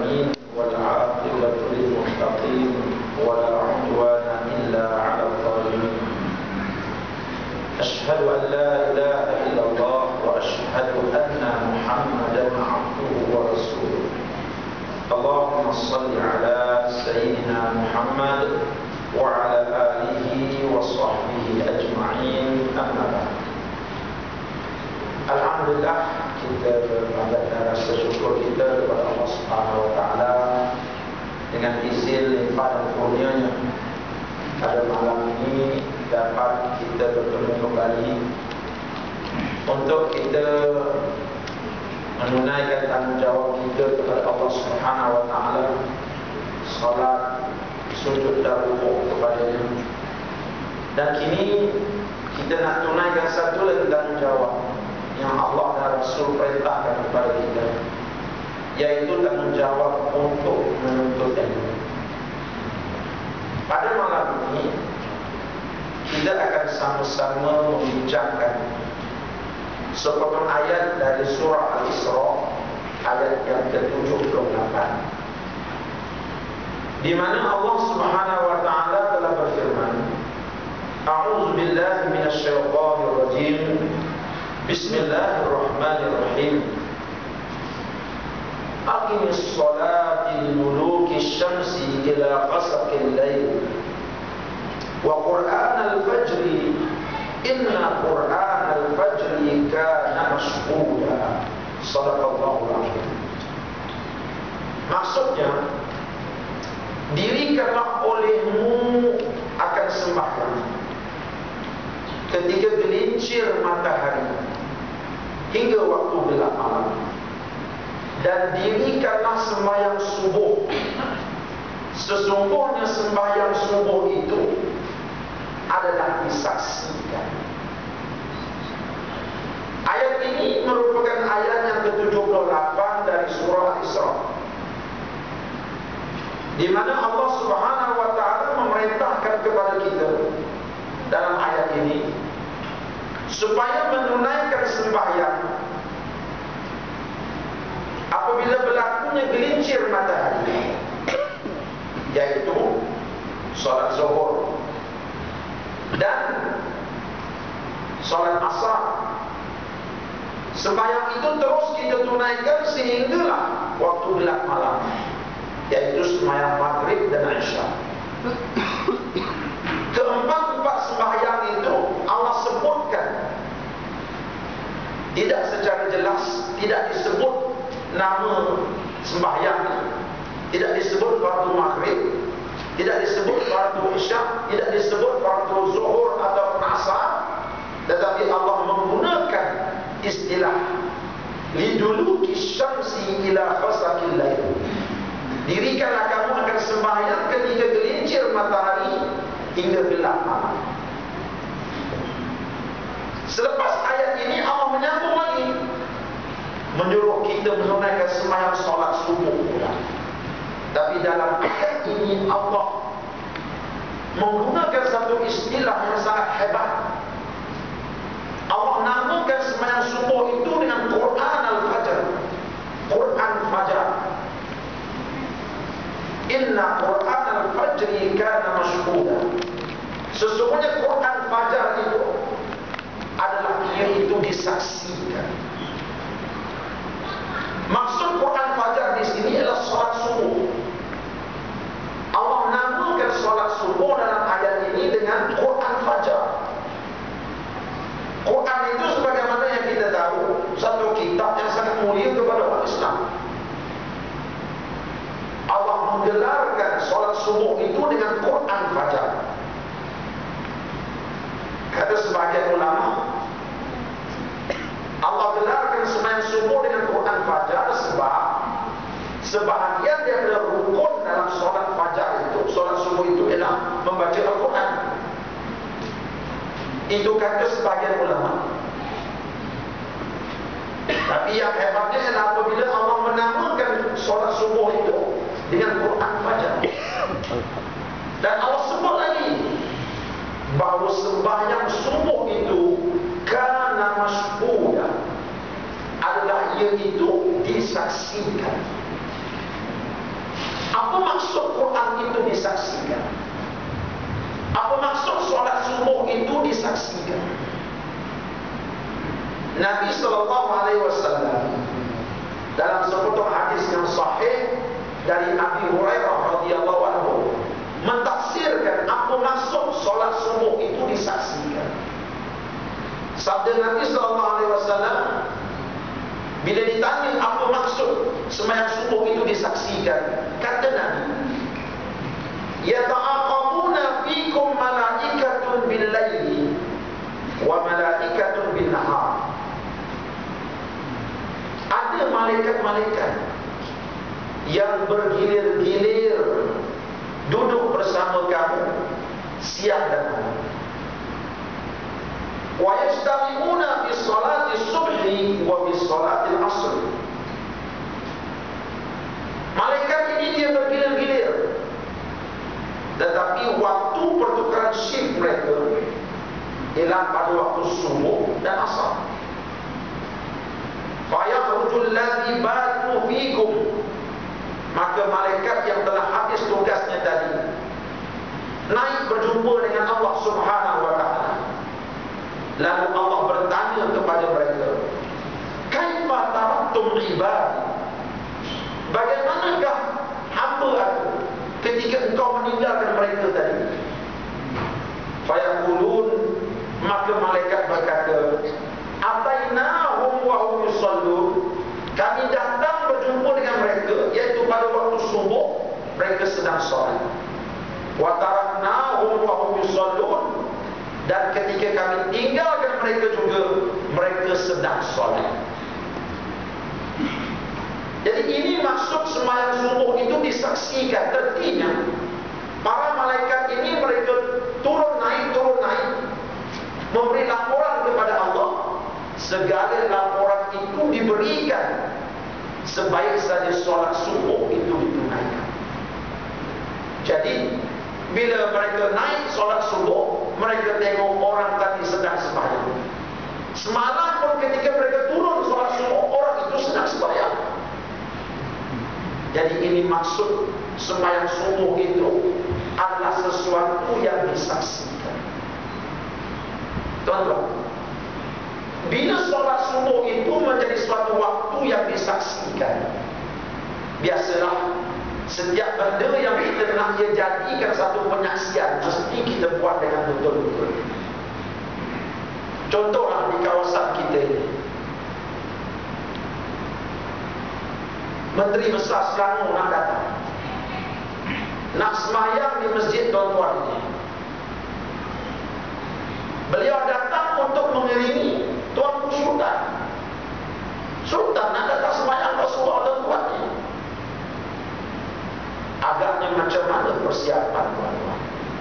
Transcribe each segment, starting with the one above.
العالمين والعاقبة للمتقين ولا عدوان إلا على الظالمين. أشهد أن لا إله إلا الله وأشهد أن محمدا عبده ورسوله. اللهم صل على سيدنا محمد وعلى آله وصحبه أجمعين. أما بعد. Alhamdulillah, kita memberikan rasa syukur kita kepada Allah Subhanahu Wa Taala dengan izin limpah dan kurnianya pada malam ini dapat kita bertemu kembali untuk kita menunaikan tanggungjawab kita kepada Allah Subhanahu Wa Taala, salat, sujud dan rukuk kepadanya. Dan kini kita nak tunaikan satu lagi tanggungjawab yang Allah dan Rasul perintahkan kepada kita, yaitu tanggungjawab untuk menuntut ilmu. Pada malam ini kita akan sama-sama membincangkan sepotong ayat dari surah Al-Isra, ayat yang ke-78, di mana Allah Subhanahu Wa Taala telah berfirman, A'udzu billahi minasyaitonir rajim. Bismillahirrahmanirrahim. Aqimis sholata liduluki syamsi ila ghasaqil lail wa qur'anal fajri inna qur'anal fajri kana mashhuda. Shadaqallahul azim. Maksudnya, dirikanlah olehmu akan sembahyang ketika gelincir matahari hingga waktu gelap malam, dan dirikanlah sembahyang subuh. Sesungguhnya sembahyang subuh itu adalah disaksikan. Ayat ini merupakan ayat yang ke-78 dari surah Al-Isra, di mana Allah Subhanahu Wa Taala memerintahkan kepada kita dalam ayat ini supaya menunaikan sembahyang apabila berlakunya gelincir matahari, yaitu solat zuhur dan solat asar. Sembahyang itu terus kita tunaikan sehinggalah waktu gelap malam, yaitu sembahyang maghrib dan isya. Keempat-empat sembahyang itu Allah sebutkan, tidak secara jelas, tidak disebut nama sembahyang, tidak disebut fardu maghrib, tidak disebut fardu isya, tidak disebut fardu zuhur atau asar, tetapi Allah menggunakan istilah liduluki syamsi ila ghasaqil lail. Dirikanlah kamu akan sembahyang ketika gelincir matahari hingga gelap malam. Selepas ayat ini Allah menyambung lagi, menyuruh kita menunaikan sembahyang solat subuh pula. Tapi dalam ayat ini Allah menggunakan satu istilah yang sangat hebat. Allah namakan sembahyang subuh itu dengan Quran Al-Fajr. Quran Fajar. Inna Quran Al-Fajri kana mashhuda. Sesungguhnya Quran Fajar itu adalah itu disaksikan. Maksud Quran Fajar di sini adalah solat subuh. Allah namakan solat subuh dalam ayat ini dengan Quran Fajar. Quran itu sebagaimana yang kita tahu, satu kitab yang sangat mulia kepada umat Islam. Allah menggelarkan solat subuh itu dengan Quran Fajar. Kata sebagian ulama, Allah gelarkan sembahyang subuh dengan Quran Fajar sebab sebahagian daripada rukun dalam solat fajar itu, solat subuh itu ialah membaca Al-Quran. Itu kata sebagian ulama. Tapi yang hebatnya ialah apabila Allah menamakan solat subuh itu dengan Quran Fajar, dan Allah sebut lagi bahawa sembahyang subuh itu kana mashhuda, adalah ia itu disaksikan. Apa maksud Quran itu disaksikan? Apa maksud solat subuh itu disaksikan? Nabi SAW dalam sepotong hadis yang sahih dari Abi Hurairah radhiyallahu anhu mentafsirkan apa maksud solat subuh itu disaksikan. Sabda Nabi SAW, bila ditanya apa maksud sembahyang subuh itu disaksikan, kata Nabi, yata'aqabuna fikum malaikatun bil laili wa malaikatun bin nahar. Ada malaikat-malaikat yang bergilir-gilir duduk bersama kamu siang dan malam. Wa yajtami'una fi salati subhi wa fi salati al-asr. Malaikat ini dia bergilir-gilir, tetapi waktu pertukaran shift mereka ialah pada waktu subuh dan asar. Fa yakhrujul ladzi batu fikum, maka malaikat yang telah habis tugasnya tadi naik berjumpa dengan Allah Subhanahu wa taala. Lalu Allah bertanya kepada mereka, kaifa taraktum ibadi, bagaimanakah hamba aku ketika engkau meninggalkan mereka tadi? Fayaqulun, maka malaikat berkata, atainahum wa hum yusallun, kami datang berjumpa dengan mereka, iaitu pada waktu subuh mereka sedang solat. Wa taraknahum wa hum yusallun, dan ketika kami tinggalkan mereka juga mereka sedang solat. Jadi ini maksud sembahyang subuh itu disaksikan. Artinya para malaikat ini mereka turun naik memberi laporan kepada Allah. Segala laporan itu diberikan sebaik saja solat subuh itu ditunaikan. Jadi bila mereka naik solat subuh, mereka tengok orang tadi sedang sembahyang. Semalam pun ketika mereka turun solat subuh, orang itu sedang sembahyang. Jadi ini maksud sembahyang subuh itu adalah sesuatu yang disaksikan. Tuan-tuan, bila solat subuh itu menjadi suatu waktu yang disaksikan, biasalah setiap benda yang kita nak ia jadikan satu penyaksian, mesti kita buat dengan betul-betul. Contohlah di kawasan kita ini, Menteri Besar Selangor nak datang, nak sembahyang di masjid tuan-tuan ini. Beliau datang untuk mengiringi Tuanku Sultan. Sultan nak datang sembahyang Rasulullah tuan-tuan ini. Agaknya macam mana persiapan tuan-tuan?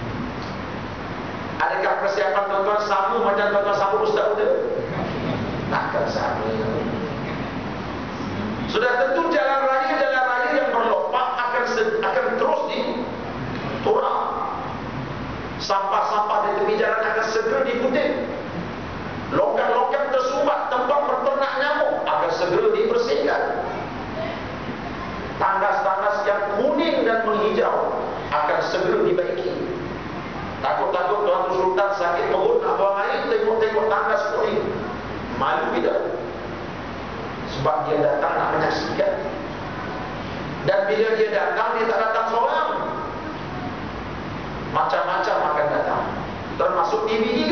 Adakah persiapan tuan-tuan sama macam tuan-tuan sama Ustaz Uda? Takkan sama. Sudah tentu jalan raya yang berlopak akan terus diturap. Sampah-sampah di tepi jalan akan segera dikutip. Lokal-lokal tersumbat tempat berternak nyamuk akan segera dibersihkan. Tandas-tandas yang kuning dan menghijau akan segera dibaiki. Takut-takut Tuan Sultan sakit perut nak buang air, tengok-tengok tandas kuning, malu tidak? Sebab dia datang nak menyaksikan. Dan bila dia datang, dia tak datang seorang, macam-macam akan datang, termasuk TV3.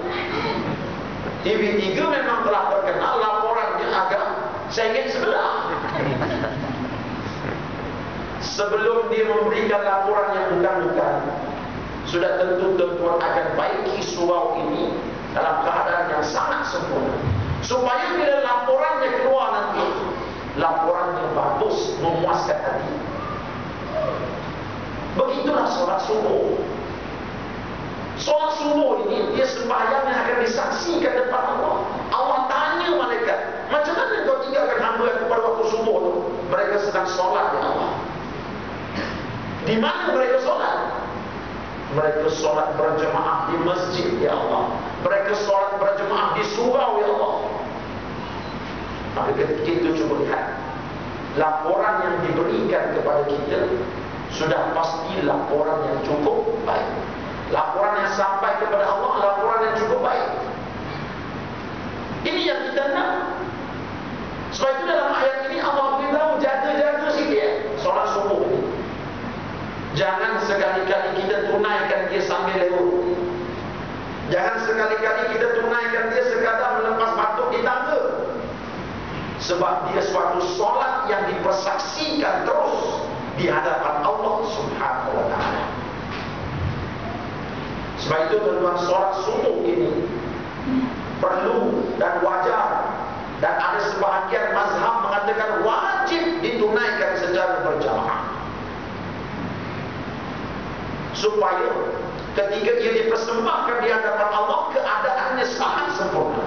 TV3 memang telah terkenal laporannya agak sengit sebelah. Sebelum dia memberikan laporan yang bukan-bukan, sudah tentu tuan-tuan akan baiki surau ini dalam keadaan yang sangat sempurna, supaya bila laporannya keluar nanti, laporannya bagus, memuaskan hati. Begitulah solat subuh. Solat subuh ini, dia sembahyang yang akan disaksikan depan Allah. Allah tanya malaikat, macam mana kau tinggalkan hamba aku pada waktu subuh tu? Mereka sedang solat, ya Allah. Di mana mereka solat? Mereka solat berjemaah di masjid, ya Allah. Mereka solat berjemaah di surau, ya Allah. Maka ketika itu cuba lihat laporan yang diberikan kepada kita, sudah pasti laporan yang cukup baik. Laporan yang sampai kepada Allah, laporan yang cukup baik. Ini yang kita nak. Sebab itu dalam ayat ini Allah beritahu jaga-jaga sikit solat subuh ini. Jangan sekali-kali kita tunaikan dia sambil lewat. Jangan sekali-kali kita tunaikan dia sekadar melepas batuk di tangga. Sebab dia suatu solat yang dipersaksikan terus di hadapan Allah Subhanahu wa ta'ala. Sebab itu tuan-tuan, solat subuh ini perlu dan wajar, dan ada sebahagian mazhab mengatakan wajib ditunaikan secara berjamaah, supaya ketika ia dipersembahkan di hadapan Allah, keadaannya sangat sempurna.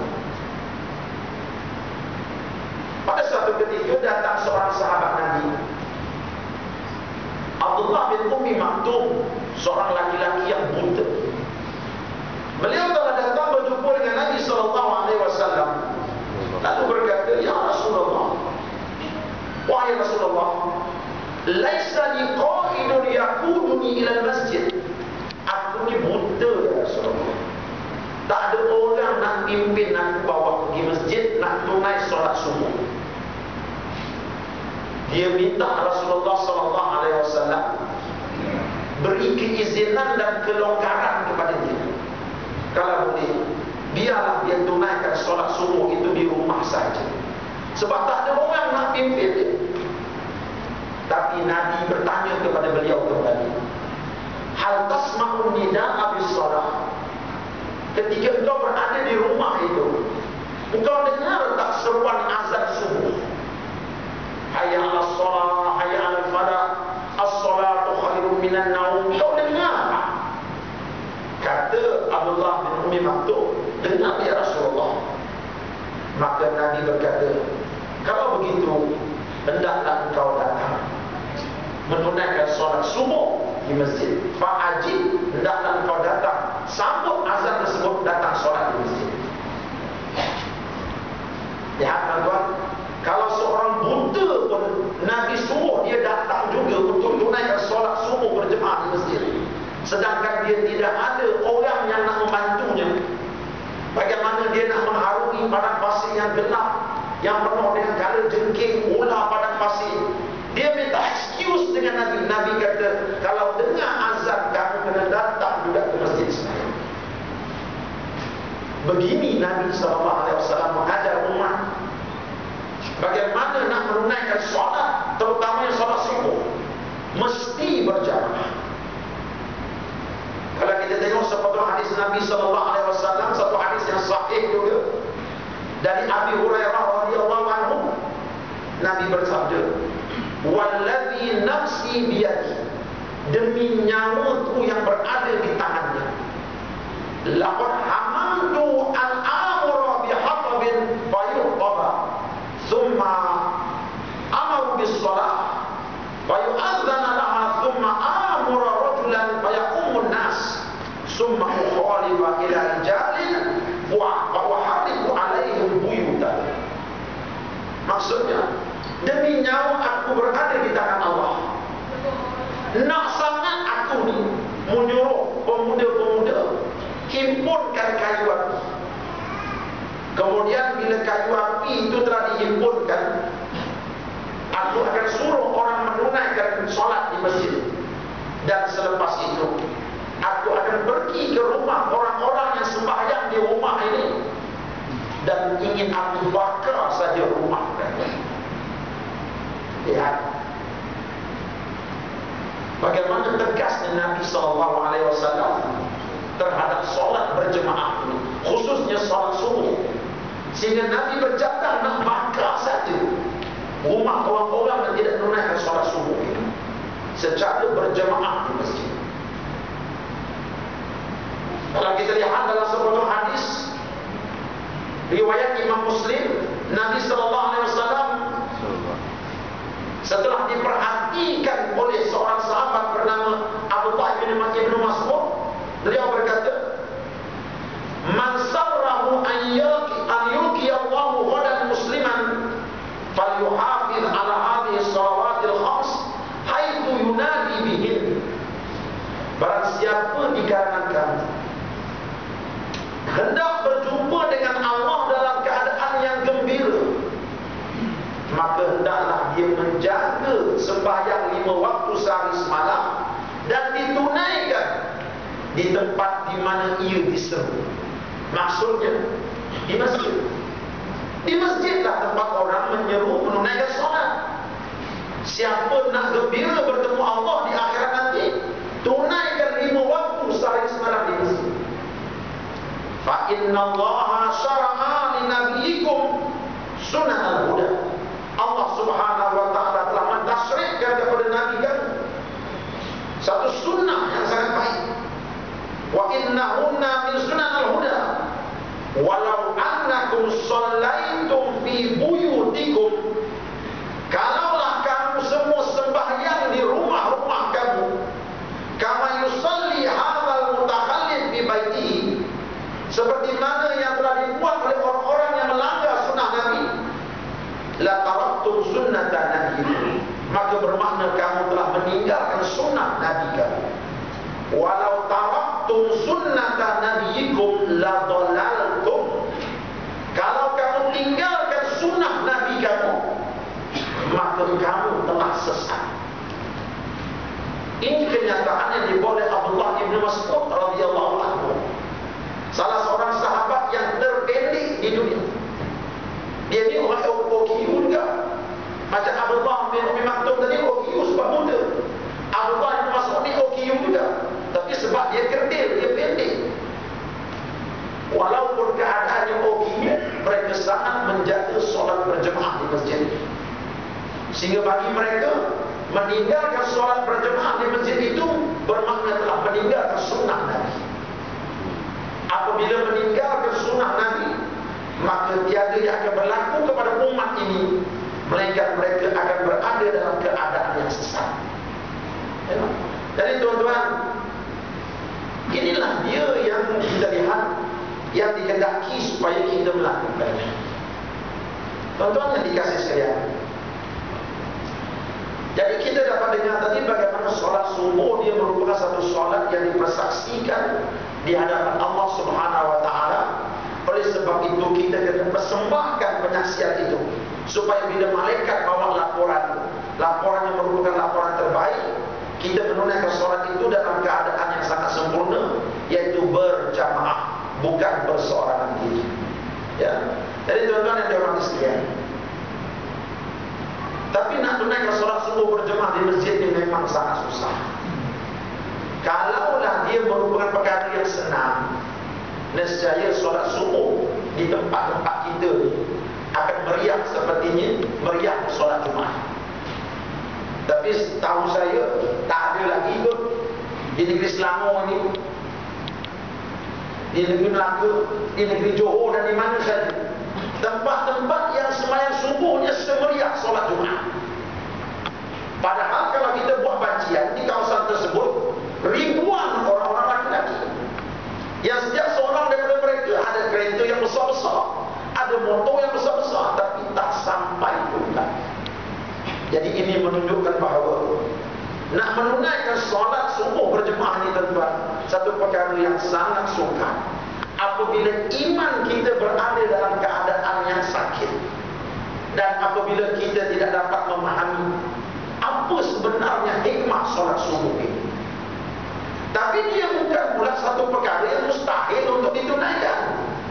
Pada suatu ketika datang seorang sahabat Nabi, Abdullah bin Ummi Maktum, seorang laki-laki yang buta. Beliau telah datang berjumpa dengan Nabi SAW, lalu berkata, "Ya Rasulullah, wahai Rasulullah, laisa li qa'idun yaquduni ila masjid." Aku ni buta ya Rasulullah. Tak ada orang nak pimpin aku bawa pergi masjid nak tunai solat subuh. Dia minta Rasulullah SAW beri keizinan dan kelonggaran kepada dia. Kalau boleh, biarlah dia tunaikan solat subuh itu di rumah saja. Sebab tak ada orang nak pimpin dia. Tapi Nabi bertanya kepada beliau kembali, hal tasma'un nida'a bis-salah? Ketika engkau berada di rumah itu, engkau dengar tak seruan azan subuh? Hayya 'alas shalah, hayya 'alal falah, as-salatu khairun minan naum. Engkau dengar tak? Kata Abdullah bin Ummi Maktum, dengar ya Rasulullah. Maka Nabi berkata, kalau begitu, hendaklah engkau datang menunaikan solat subuh di masjid. Fa'ajib, hendaklah engkau datang, sambut azan tersebut, datang solat di masjid. Lihat tuan-tuan, kalau seorang buta pun Nabi suruh dia datang juga untuk tunaikan solat subuh berjemaah di masjid. Sedangkan dia tidak ada orang yang nak membantunya. Bagaimana dia nak mengharungi padang pasir yang gelap, yang penuh dengan kala jengking, ular padang pasir? Dia minta excuse dengan Nabi. Nabi kata, kalau dengar azan, kamu kena datang juga ke masjid sembahyang. Begini Nabi SAW mengajar umat bagaimana nak menunaikan solat, terutamanya solat subuh, mesti berjamaah. Kalau kita tengok seperti hadis Nabi SAW, satu hadis yang sahih juga dari Abi Hurairah radhiyallahu anhu, Nabi bersabda, "Wallazi nafsi biyadi," demi nyawaku yang berada di tangannya, "laqad hamantu an amura bihatabin fayuqaba, thumma amaru bis-salah fayu'adzana laha, thumma amura rajulan fayaqumun nas, thumma ukhalifa ila rijalin wa uharriku alaihim buyutan." Maksudnya, demi nyawa aku berada di tangan Allah, nak sangat aku ni menyuruh pemuda-pemuda himpunkan kayu api. Kemudian bila kayu api itu telah dihimpunkan, aku akan suruh orang menunaikan solat di masjid. Dan selepas itu, aku akan pergi ke rumah orang-orang yang sembahyang di rumah ini, dan ingin aku bakar saja rumah mereka. Lihat bagaimana tegasnya Nabi SAW terhadap solat berjemaah ini, khususnya solat subuh, sehingga Nabi berjatah nak bakar saja rumah orang-orang yang tidak menunaikan solat subuh ini secara berjemaah di masjid. Kalau kita lihat dalam sebuah hadis riwayat Imam Muslim, Nabi SAW setelah diperhatikan oleh seorang sahabat bernama Abdullah bin Mas'ud, beliau berkata, "Man sarrahu an yulqi Allahu ghadan musliman falyuhafiz ala hadhihi as-salawatil khams haitsu yunadi bihi hendak berjumpa dengan Allah dalam keadaan yang gembira, maka hendaklah dia menjaga sembahyang 5 waktu sehari semalam dan ditunaikan di tempat di mana ia diseru. Maksudnya di masjid. Di masjidlah tempat orang menyeru menunaikan solat. Siapa nak gembira bertemu Allah di akhirat nanti, tunaikan 5 waktu sehari semalam di masjid. Fa innallaha syara'a li nabiyyikum sunnal huda. Allah Subhanahu wa taala telah mentasyrikkan kepada nabi kamu satu sunnah yang sangat baik. Wa innahunna min sunanil huda. Walau annakum shallaitum fi buyutikum, kalaulah kamu semua sembahyang di rumah-rumah kamu, kama yusalli hadzal mutakhallif bi baitihi, seperti mana yang telah dibuat oleh orang-orang yang melanggar sunnah Nabi, la taraktum sunnata nabi, maka bermakna kamu telah meninggalkan sunnah Nabi kamu. Walau taraktum sunnata nabiyikum la dhalaltum, kalau kamu tinggalkan sunnah Nabi kamu, maka kamu telah sesat. Ini kenyataan yang dibawa oleh Abdullah bin Mas'ud radhiyallahu anhu, salah seorang sahabat yang terpendek di dunia. Dia ni orang OKU juga. Macam Abdullah bin Maktum tadi OKU sebab muda. Abdullah bin Mas'ud ni OKU juga, tapi sebab dia kerdil, dia pendek. Walaupun keadaannya OKU, mereka sangat menjaga solat berjemaah di masjid. Sehingga bagi mereka, meninggalkan solat berjemaah di masjid itu bermakna telah meninggalkan sunnah Nabi. Apabila meninggalkan sunnah Nabi, maka tiada yang akan berlaku kepada umat ini, melainkan mereka akan berada dalam keadaan yang sesat. Jadi tuan-tuan, inilah dia yang kita lihat, yang dikehendaki supaya kita melakukannya. Tuan-tuan yang dikasih sekalian, jadi kita dapat dengar tadi bagaimana solat subuh dia merupakan satu solat yang dipersaksikan di hadapan Allah Subhanahu wa taala. Oleh sebab itu kita kena persembahkan penyaksian itu, supaya bila malaikat bawa laporan yang merupakan laporan terbaik, kita menunaikan solat itu dalam keadaan yang sangat sempurna, yaitu berjamaah, bukan berseorangan diri. Ya. Jadi tuan-tuan yang dihormati sekalian, tapi nak tunaikan solat subuh berjemaah di masjid ini memang sangat susah. Kalaulah dia merupakan perkara yang senang, nescaya solat subuh di tempat-tempat kita ni akan meriah sepertinya meriah solat Jumaat. Tapi tahu saya tak ada lagi kot di negeri Selangor ni, di negeri Melaka, di negeri Johor dan di mana saja, tempat-tempat yang sembahyang subuhnya semeriah solat Jumaat. Padahal kalau kita buat bancian di kawasan tersebut, ribuan orang-orang laki-laki yang setiap seorang daripada mereka ada kereta yang besar-besar, ada motor yang besar-besar, tapi tak sampai pula. Jadi ini menunjukkan bahawa nak menunaikan solat subuh berjemaah ini tuan-tuan, satu perkara yang sangat sukar. Apabila iman kita berada dalam keadaan yang sakit, dan apabila kita tidak dapat memahami apa sebenarnya hikmah solat subuh ini. Tapi dia bukan pula satu perkara yang mustahil untuk ditunaikan.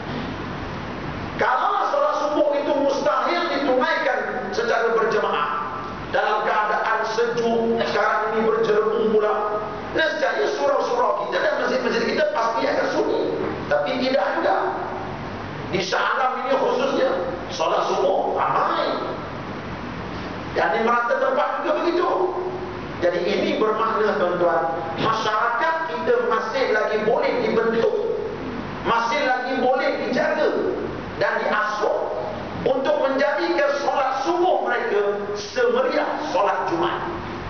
Kalau solat subuh itu mustahil ditunaikan secara berjemaah dalam keadaan sejuk, sekarang ini berjerembung pula, nescaya surau-surau kita dan masjid-masjid kita pasti akan sunyi. Tapi tidak juga. Di Shah Alam ini khususnya solat subuh ramai, dan di merata tempat juga begitu. Jadi ini bermakna tuan-tuan, masyarakat kita masih lagi boleh dibentuk, masih lagi boleh dijaga dan diasuh untuk menjadikan solat subuh mereka semeriah solat Jumaat.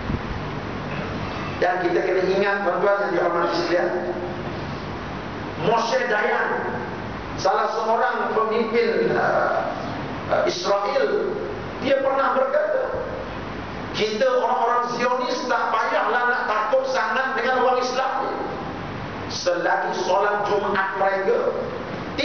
Dan kita kena ingat tuan-tuan yang dihormati sekalian, Moshe Dayan, salah seorang pemimpin Israel, dia pernah berkata, kita orang-orang Zionis tak payahlah nak takut sangat dengan orang Islam ni. Selagi solat Jumaat mereka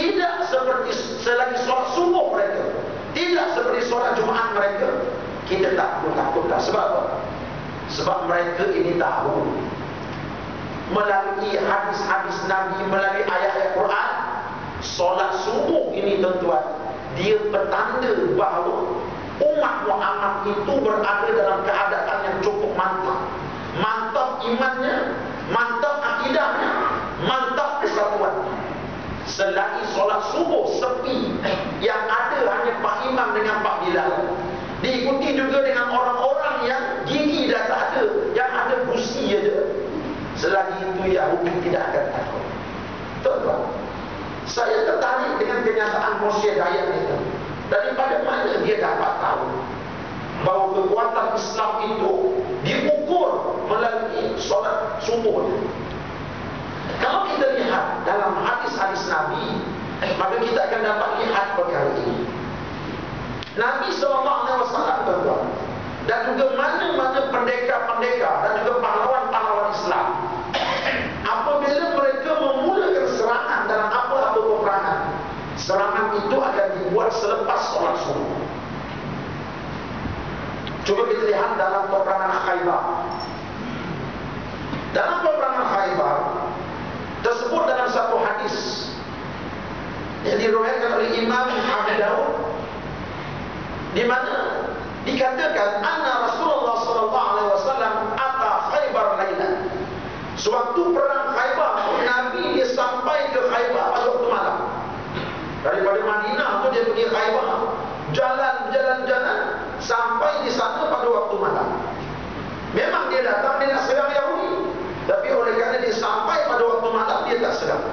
seperti selagi solat subuh mereka, tidak seperti solat Jumaat mereka, kita tak perlu takutlah. Sebab apa? Sebab mereka ini tahu melalui hadis-hadis Nabi, melalui ayat-ayat Quran, solat subuh ini tuan-tuan, dia petanda bahawa umat Muhammad itu berada dalam keadaan yang cukup mantap. Mantap imannya, mantap akidahnya, mantap kesatuannya. Selagi solat subuh sepi, yang ada hanya Pak Imam dengan Pak Bilal, diikuti juga dengan orang-orang yang gigi dah tak ada, yang ada busi aja. Selagi itu Yahudi tidak akan takut. Tuan-tuan, saya tertarik dengan kenyataan Moshe Dayan itu. Daripada mana dia dapat tahu bahawa kekuatan Islam itu diukur melalui solat subuh? Kalau kita lihat dalam hadis-hadis Nabi, maka kita akan dapat lihat perkara ini. Nabi SAW, tuan-tuan, dan juga mana-mana pendekar-pendekar dan juga pahlawan-pahlawan Islam, apabila mereka memulakan serangan dalam apa-apa peperangan, serangan itu akan dibuat selepas solat subuh. Cuba kita lihat dalam peperangan Khaybar. Dalam peperangan Khaybar tersebut dalam satu hadis yang diriwayatkan oleh Imam Abu Daud, di mana dikatakan anna Rasulullah sallallahu alaihi wasallam ata Khaybar lailan. Sewaktu perang Khaybar, Nabi dia sampai ke Khaybar pada waktu malam. Daripada Madinah tu dia pergi Khaybar, jalan sampai di sana pada waktu malam. Memang dia datang, dia nak serang Yahudi, tapi oleh kerana dia sampai pada waktu malam, dia tak serang.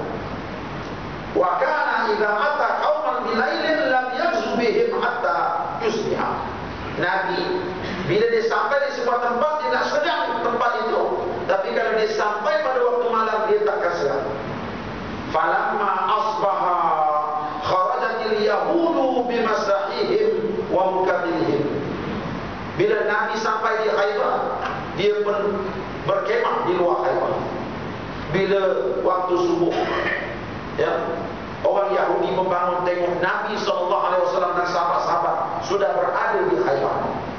Wa kana idza ata qauman bilailin lam yaghzu bihim hatta yusbiha. Nabi bila dia sampai di sebuah tempat, dia nak serang tempat itu, tapi kalau dia sampai pada waktu malam, dia takkan serang. Falamma asbaha kharajatil yahudu bimasahihim wa mukabilihim. Bila Nabi sampai di Khaybar, dia pun berkemah di luar Khaybar. Bila waktu subuh, ya, orang Yahudi membangun tengok Nabi SAW dan sahabat-sahabat sudah berada di Khaybar,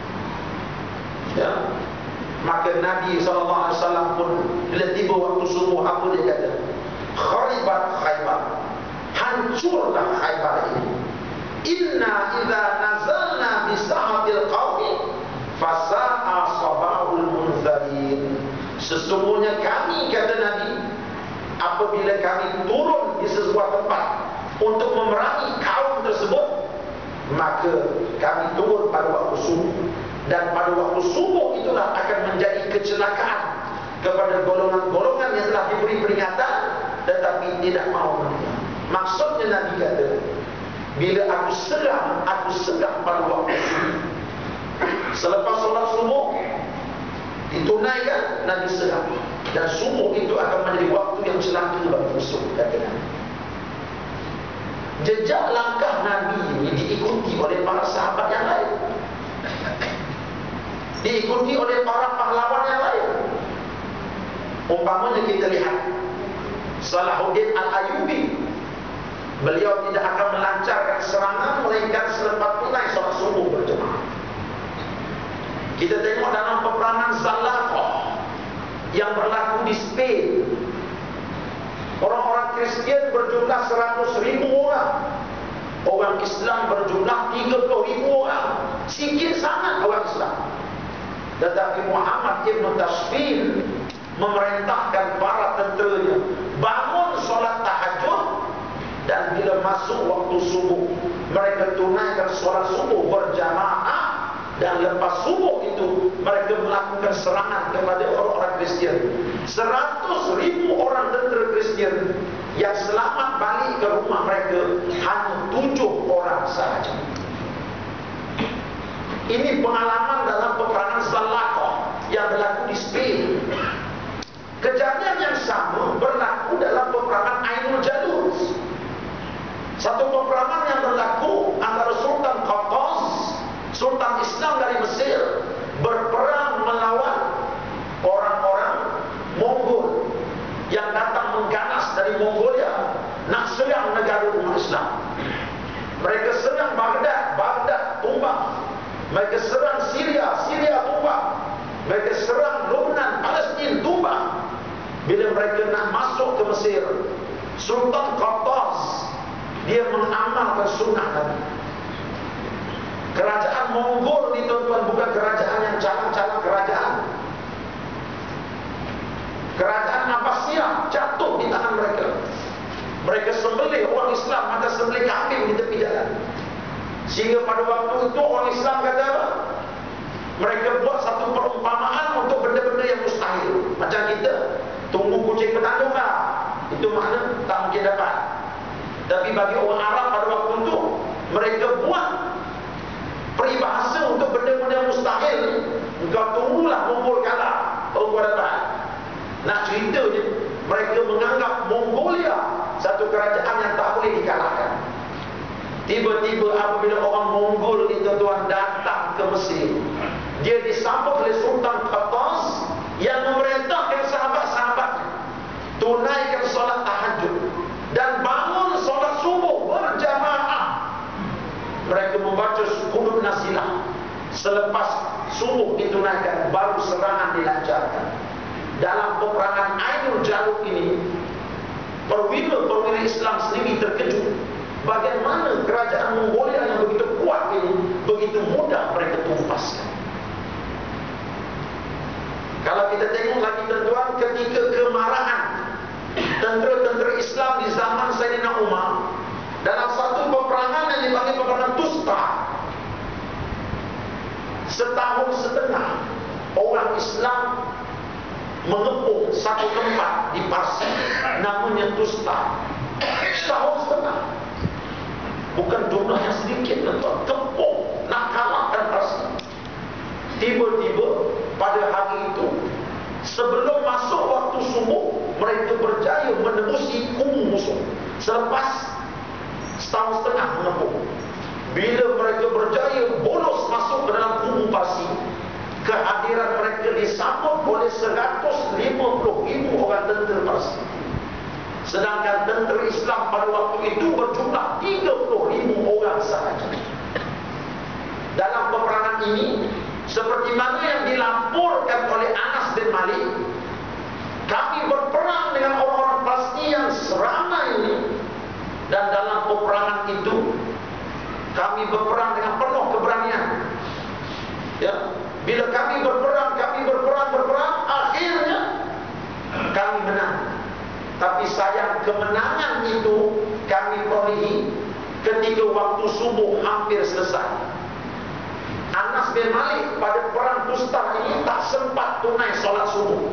ya, maka Nabi SAW pun bila tiba waktu subuh, apa dia kata? Kharibat Khaybar, hancurlah Khaybar ini. Inna idza nazalna bi sa'atil qawmi fasa'a sabahul munzarin. Sesungguhnya kami, kata Nabi, apabila kami turun di sebuah tempat untuk memerangi kaum tersebut, maka kami turun pada waktu subuh. Dan pada waktu subuh itulah akan menjadi kecelakaan kepada golongan-golongan yang telah diberi peringatan tetapi tidak mau mendengar. Maksudnya Nabi kata, bila aku serang pada waktu subuh. Selepas solat subuh ditunaikan, Nabi serang, dan subuh itu akan menjadi waktu yang celaka bagi musuh, kata Nabi. Jejak langkah Nabi ini diikuti oleh para sahabat yang lain, diikuti oleh para pahlawan yang lain. Umpamanya kita lihat Salahuddin Al-Ayyubi, beliau tidak akan melancarkan serangan melainkan selepas tunai solat subuh berjemaah. Kita tengok dalam peperangan Zalaqa yang berlaku di Spain, orang-orang Kristian berjumlah 100,000 orang, orang Islam berjumlah 30,000 orang. Sikit sangat orang Islam. Tetapi Muhammad Ibn Tashfin memerintahkan para tenteranya bangun solat tahajud, dan bila masuk waktu subuh, mereka tunaikan solat subuh berjamaah. Dan lepas subuh itu mereka melakukan serangan kepada orang-orang Kristian. 100,000 orang tentera Kristian yang selamat balik ke rumah mereka hanya 7 orang sahaja. Ini pengalaman dalam peperangan Zalaqa yang berlaku di Spain. Kejadian yang sama berlaku dalam peperangan Ainul Jalus, satu peperangan yang berlaku antara Sultan Qaqqas, Sultan Islam dari Mesir, berperang melawan orang-orang Mongol yang datang mengganas dari Mongolia nak serang negara umat Islam. mereka nak masuk ke Mesir, Sultan Qattaz dia mengamalkan sunnah Nabi. Kerajaan Mongol ni tuan-tuan bukan kerajaan yang calang-calang kerajaan. Kerajaan Abbasiyah jatuh di tangan mereka. Mereka sembelih orang Islam, maka sembelih kambing di tepi jalan. Sehingga pada waktu itu orang Islam kata apa? Mereka buat satu perumpamaan untuk benda-benda yang mustahil. Macam kita tunggu kucing bertanduk lah, itu makna tak mungkin dapat. Tapi bagi orang Arab pada waktu itu, mereka buat peribahasa untuk benda-benda mustahil. Engkau tunggulah Mongol kalah, baru kau dapat. Nak ceritanya, mereka menganggap Mongolia satu kerajaan yang tak boleh dikalahkan. Tiba-tiba apabila orang Mongol ni tuan-tuan datang ke Mesir, dia disambut oleh Sultan Qattaz yang memerintahkan sahabat-sahabatnya tunaikan solat tahajud dan bangun solat subuh berjamaah. Mereka membaca qunut nazilah. Selepas subuh ditunaikan, baru serangan dilancarkan. Dalam peperangan Ainul Jalut ini, perwira-perwira Islam sendiri terkejut bagaimana kerajaan Mongolia yang begitu kuat ini begitu mudah mereka tumpaskan. Kalau kita tengok lagi tuan-tuan, ketika kemarahan tentera-tentera Islam di zaman Sayyidina Umar dalam satu peperangan yang dipanggil peperangan Tusta, setahun setengah orang Islam mengepung satu tempat di Parsi namanya Tusta. Setahun setengah, bukan jumlah yang sedikit tuan-tuan, kepung nak kalahkan Parsi. Tiba-tiba pada hari itu, sebelum masuk waktu subuh, mereka berjaya menembusi kubu musuh. Selepas setahun setengah mengepung, bila mereka berjaya bolos masuk ke dalam kubu Parsi, kehadiran mereka disambut oleh 150,000 orang tentera Parsi. Sedangkan tentera Islam pada waktu itu berjumlah 30,000 orang sahaja. Dalam peperangan ini, seperti mana yang dilaporkan oleh Anas bin Malik, kami berperang dengan orang-orang Parsi yang seramai ini, dan dalam peperangan itu kami berperang dengan penuh keberanian. Ya, bila kami berperang, akhirnya kami menang. Tapi sayang, kemenangan itu kami perolehi ketika waktu subuh hampir selesai. Anas bin Malik pada perang Tusta ini tak sempat tunai solat subuh.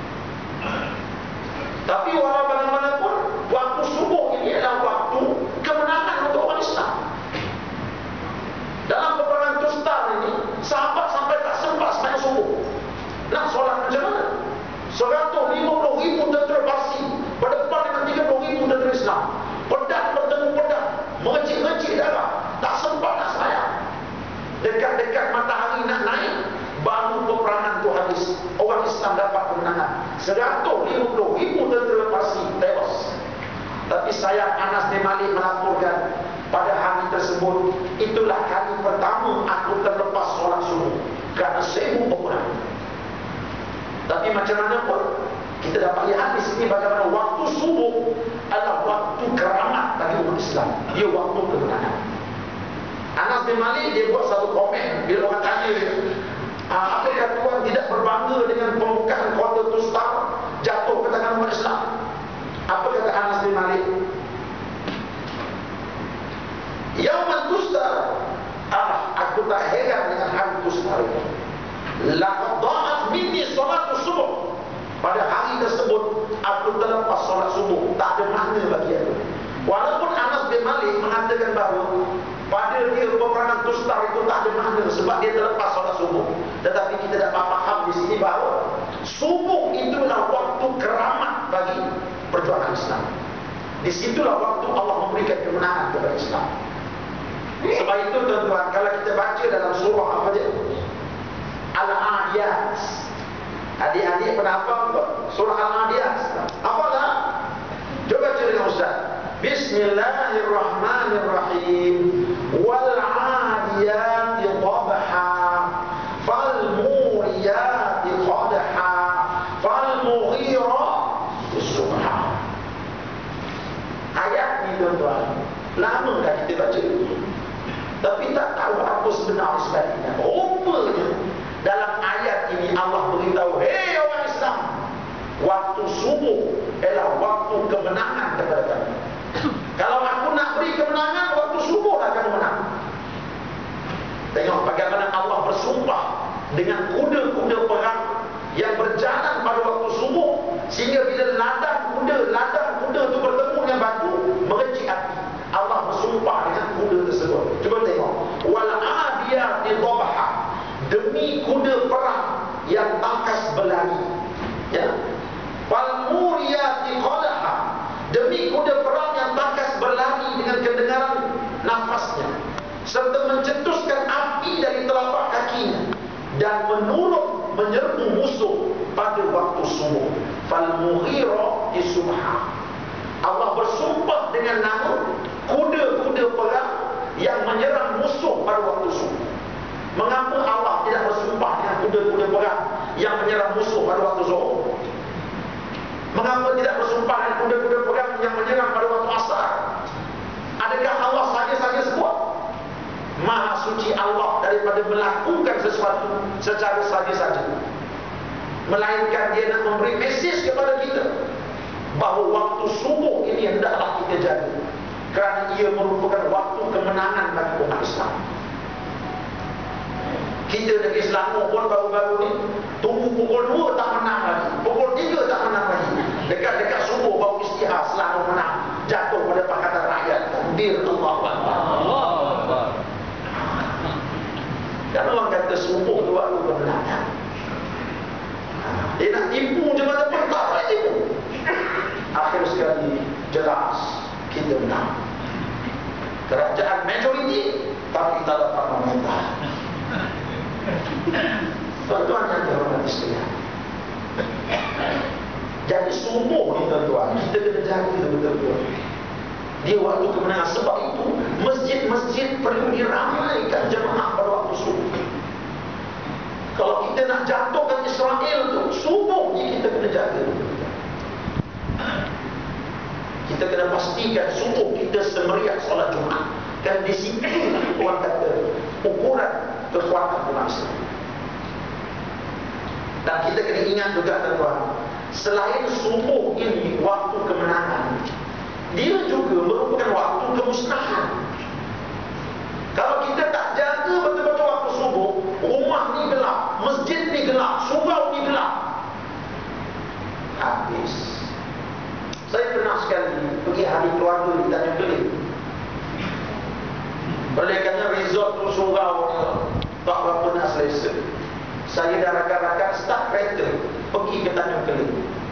Tapi walau bagaimanapun, waktu subuh ini adalah waktu kemenangan untuk orang Islam. Dalam peperangan Tusta ini, sahabat sampai tak sempat sembahyang subuh. Nak solat macam mana? 150,000 tentera Parsi berdepan dengan 30,000 tentera Islam. Pedang bertemu pedang, mengecil-ngecil darah, tak sempat nak sembahyang. Dekat-dekat matahari nak naik, baru peperangan itu habis. Orang Islam dapat kemenangan. 150,000 tentera Parsi tewas. Tapi sayang, Anas bin Malik melaporkan, pada hari tersebut, itulah kali pertama aku terlepas solat subuh kerana sibuk berperang. Tapi macam mana pun, kita dapat lihat di sini bagaimana waktu subuh adalah waktu keramat bagi umat Islam. Dia waktu kemenangan. Anas bin Malik dia buat satu komen bila orang tanya dia, apakah tuan tidak berbangga dengan pembukaan kota Tusta jatuh ke tangan umat Islam? Apa kata Anas bin Malik? Yauman Tusta, aku tak heran dengan hari Tusta itu. Laqad dha'at minni salatus subuh. Pada hari tersebut aku terlepas solat subuh, tak ada makna bagi aku. Walaupun Anas bin Malik mengatakan bahawa pada dia peperangan Tusta itu tak ada makna sebab dia terlepas solat subuh, tetapi kita dapat faham di sini bahawa subuh itulah waktu keramat bagi perjuangan Islam. Di situlah waktu Allah memberikan kemenangan kepada Islam. Sebab itu tuan-tuan, kalau kita baca dalam surah apa dia? Al-Adiyat. Adik-adik pernah hafal surah Al-Adiyat? Apalah? Coba baca dengan Ustaz. Bismillahirrahmanirrahim. Wal-'adiyati dhabha, fal-muriyati qadha, fal-mughira Sehingga bila ladang kuda itu bertemu dengan batu, merecik api. Allah bersumpah dengan kuda tersebut. Cuba tengok. Wal adiyati dhabha, demi kuda perang yang tangkas berlari. Ya. Wal muriyati qadha, demi kuda perang yang tangkas berlari dengan kedengaran nafasnya, serta mencetuskan api dari telapak kakinya, dan menyerbu musuh pada waktu subuh. Fal mughirati subha, Allah bersumpah dengan nama kuda-kuda perang yang menyerang musuh pada waktu subuh. Mengapa Allah tidak bersumpah dengan kuda-kuda perang yang menyerang musuh pada waktu zuhur? Mengapa tidak bersumpah dengan kuda-kuda perang yang menyerang pada waktu asar? Adakah Allah saja-saja sebut? Maha suci Allah daripada melakukan sesuatu secara saja-saja. Melainkan dia nak memberi mesej kepada kita bahawa waktu subuh ini hendaklah kita jaga, kerana ia merupakan waktu kemenangan bagi umat Islam. Kita negeri Selangor pun baru-baru ni tunggu pukul 2 tak menang lagi, pukul 3 tak menang lagi. Dekat-dekat subuh baru istihar Selangor menang, jatuh pada Pakatan Rakyat. Takbir Allahu Akbar. Allahu Akbar. Dan orang kata subuh tu waktu kemenangan. Dia nak tipu je pada tak boleh tipu. Akhir sekali jelas kita menang. Kerajaan majoriti, tapi tak dapat memerintah. Tuan-tuan yang dihormati sekalian, jadi subuh ni tuan-tuan, kita kena jaga betul-betul. Dia waktu kemenangan. Sebab itu masjid-masjid perlu diramaikan jemaah pada waktu subuh. Kalau kita nak jatuhkan Israel tu, subuh ni kita kena jaga. Kita kena pastikan subuh kita semeriah solat Jumaat. Dan di situ orang kata ukuran kekuatan umat Islam. Dan kita kena ingat juga tuan-tuan, selain subuh ini waktu kemenangan, dia juga merupakan waktu kemusnahan. Kalau kita tak jaga betul-betul waktu subuh, rumah ni gelap, masjid ni gelap, surau ni gelap, habis. Saya pernah sekali pergi hari keluarga di Tanjung Keling. Oleh kerana resort tu surau tak berapa nak selesa, saya dah rakan-rakan start kereta pergi ke Tanjung Keling,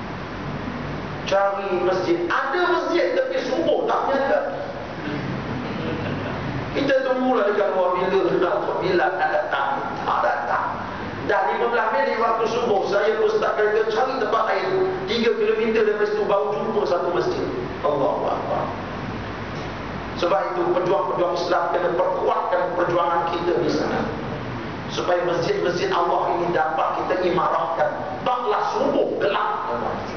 cari masjid. Ada masjid tapi subuh tak berjaga. Kita tunggulah dekat luar, bila nak datang, tak datang. Dah 15 minit waktu subuh, saya pun start kereta cari tempat lain 3 km dari situ, baru jumpa satu masjid. Allahu Akbar. Sebab itu pejuang-pejuang Islam kena perkuatkan perjuangan kita di sana, supaya masjid-masjid Allah ini dapat kita imarahkan. Taklah subuh gelap.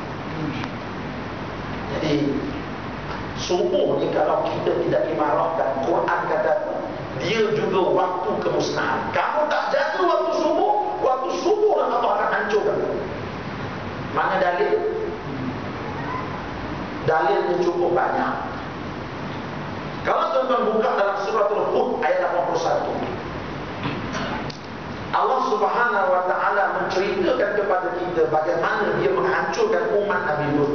Jadi subuh ni kalau kita tidak imarahkan, Quran kata dia juga waktu kemusnahan. Kamu tak jaga waktu subuh lah Allah akan hancurkan. Mana dalil? Dalilnya cukup banyak. Kalau tuan-tuan buka dalam suratul Hud ayat 81, Allah Subhanahu wa taala menceritakan kepada kita bagaimana dia menghancurkan umat Nabi Lut.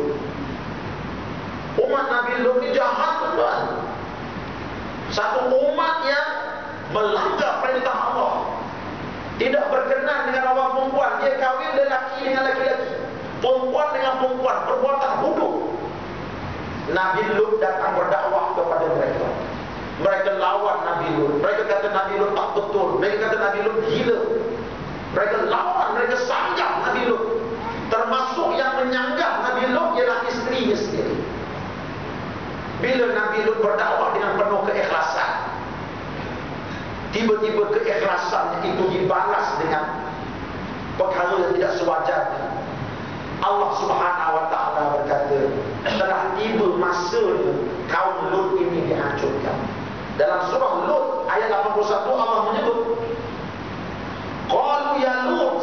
Umat Nabi Lut ni jahat tuan. Satu umat yang melanggar perintah Allah, tidak berkenan dengan orang perempuan. Dia kahwin lelaki dengan lelaki, perempuan dengan perempuan, perbuatan bodoh. Nabi Lut datang berdakwah kepada mereka. Mereka lawan Nabi Lut. Mereka kata Nabi Lut tak betul. Mereka kata Nabi Lut gila. Mereka lawan, mereka sanggah Nabi Lut. Termasuk yang menyanggah Nabi Lut ialah isterinya sendiri. Bila Nabi Lut berdakwah dengan penuh keikhlasan, tiba-tiba keikhlasannya itu dibalas dengan perkara yang tidak sewajarnya. Allah Subhanahu wa taala berkata, telah tiba masanya kaum Lut ini dihancurkan. Dalam surah Lut ayat 81 Allah menyebut, qalu ya Lut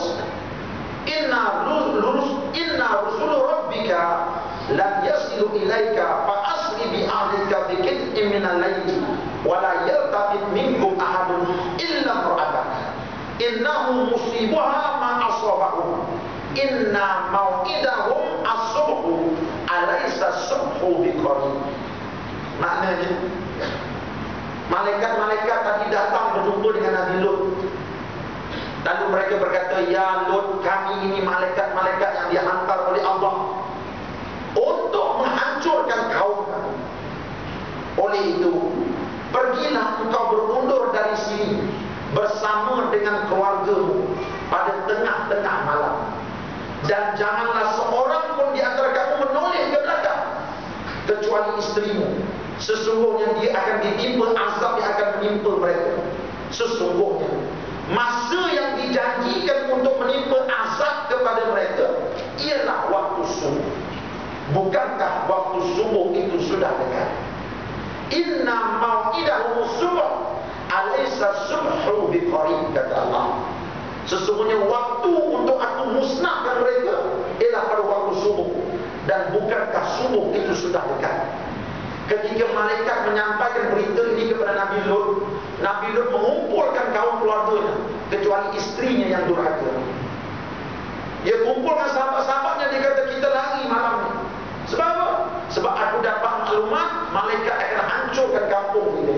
inna rusul rabbika lan yasilu ilaika fa asri bi ahlika bi qit'in min al-layli wa la yaltafit minkum ahadun illa imra'ataka innahu musibaha ma asabahum inna mau'idahum as Maknanya malaikat-malaikat tadi datang berjumpa dengan Nabi Lut. Lalu mereka berkata, ya Lut, kami ini malaikat-malaikat yang dihantar oleh Allah untuk menghancurkan kaum kami. Oleh itu, pergilah engkau berundur dari sini bersama dengan keluargamu pada tengah-tengah malam. Dan janganlah seorang pun di antara kamu menoleh ke belakang kecuali istrimu. Sesungguhnya dia akan ditimpa azab yang akan menimpa mereka. Sesungguhnya masa yang dijanjikan untuk menimpa azab kepada mereka ialah waktu subuh. Bukankah waktu subuh itu sudah dekat? Inna mau'idahum subuh alaysa subhu biqarib, kata Allah. Sesungguhnya waktu untuk aku musnahkan mereka ialah pada waktu subuh. Dan bukankah subuh itu sudah dekat? Ketika malaikat menyampaikan berita ini kepada Nabi Lut, Nabi Lut mengumpulkan kaum keluarganya kecuali istrinya yang durhaka. Dia kumpulkan sahabat-sahabatnya, dia kata, kita lari malam ini. Sebab apa? Sebab aku dapat maklumat malaikat akan hancurkan kampung ini.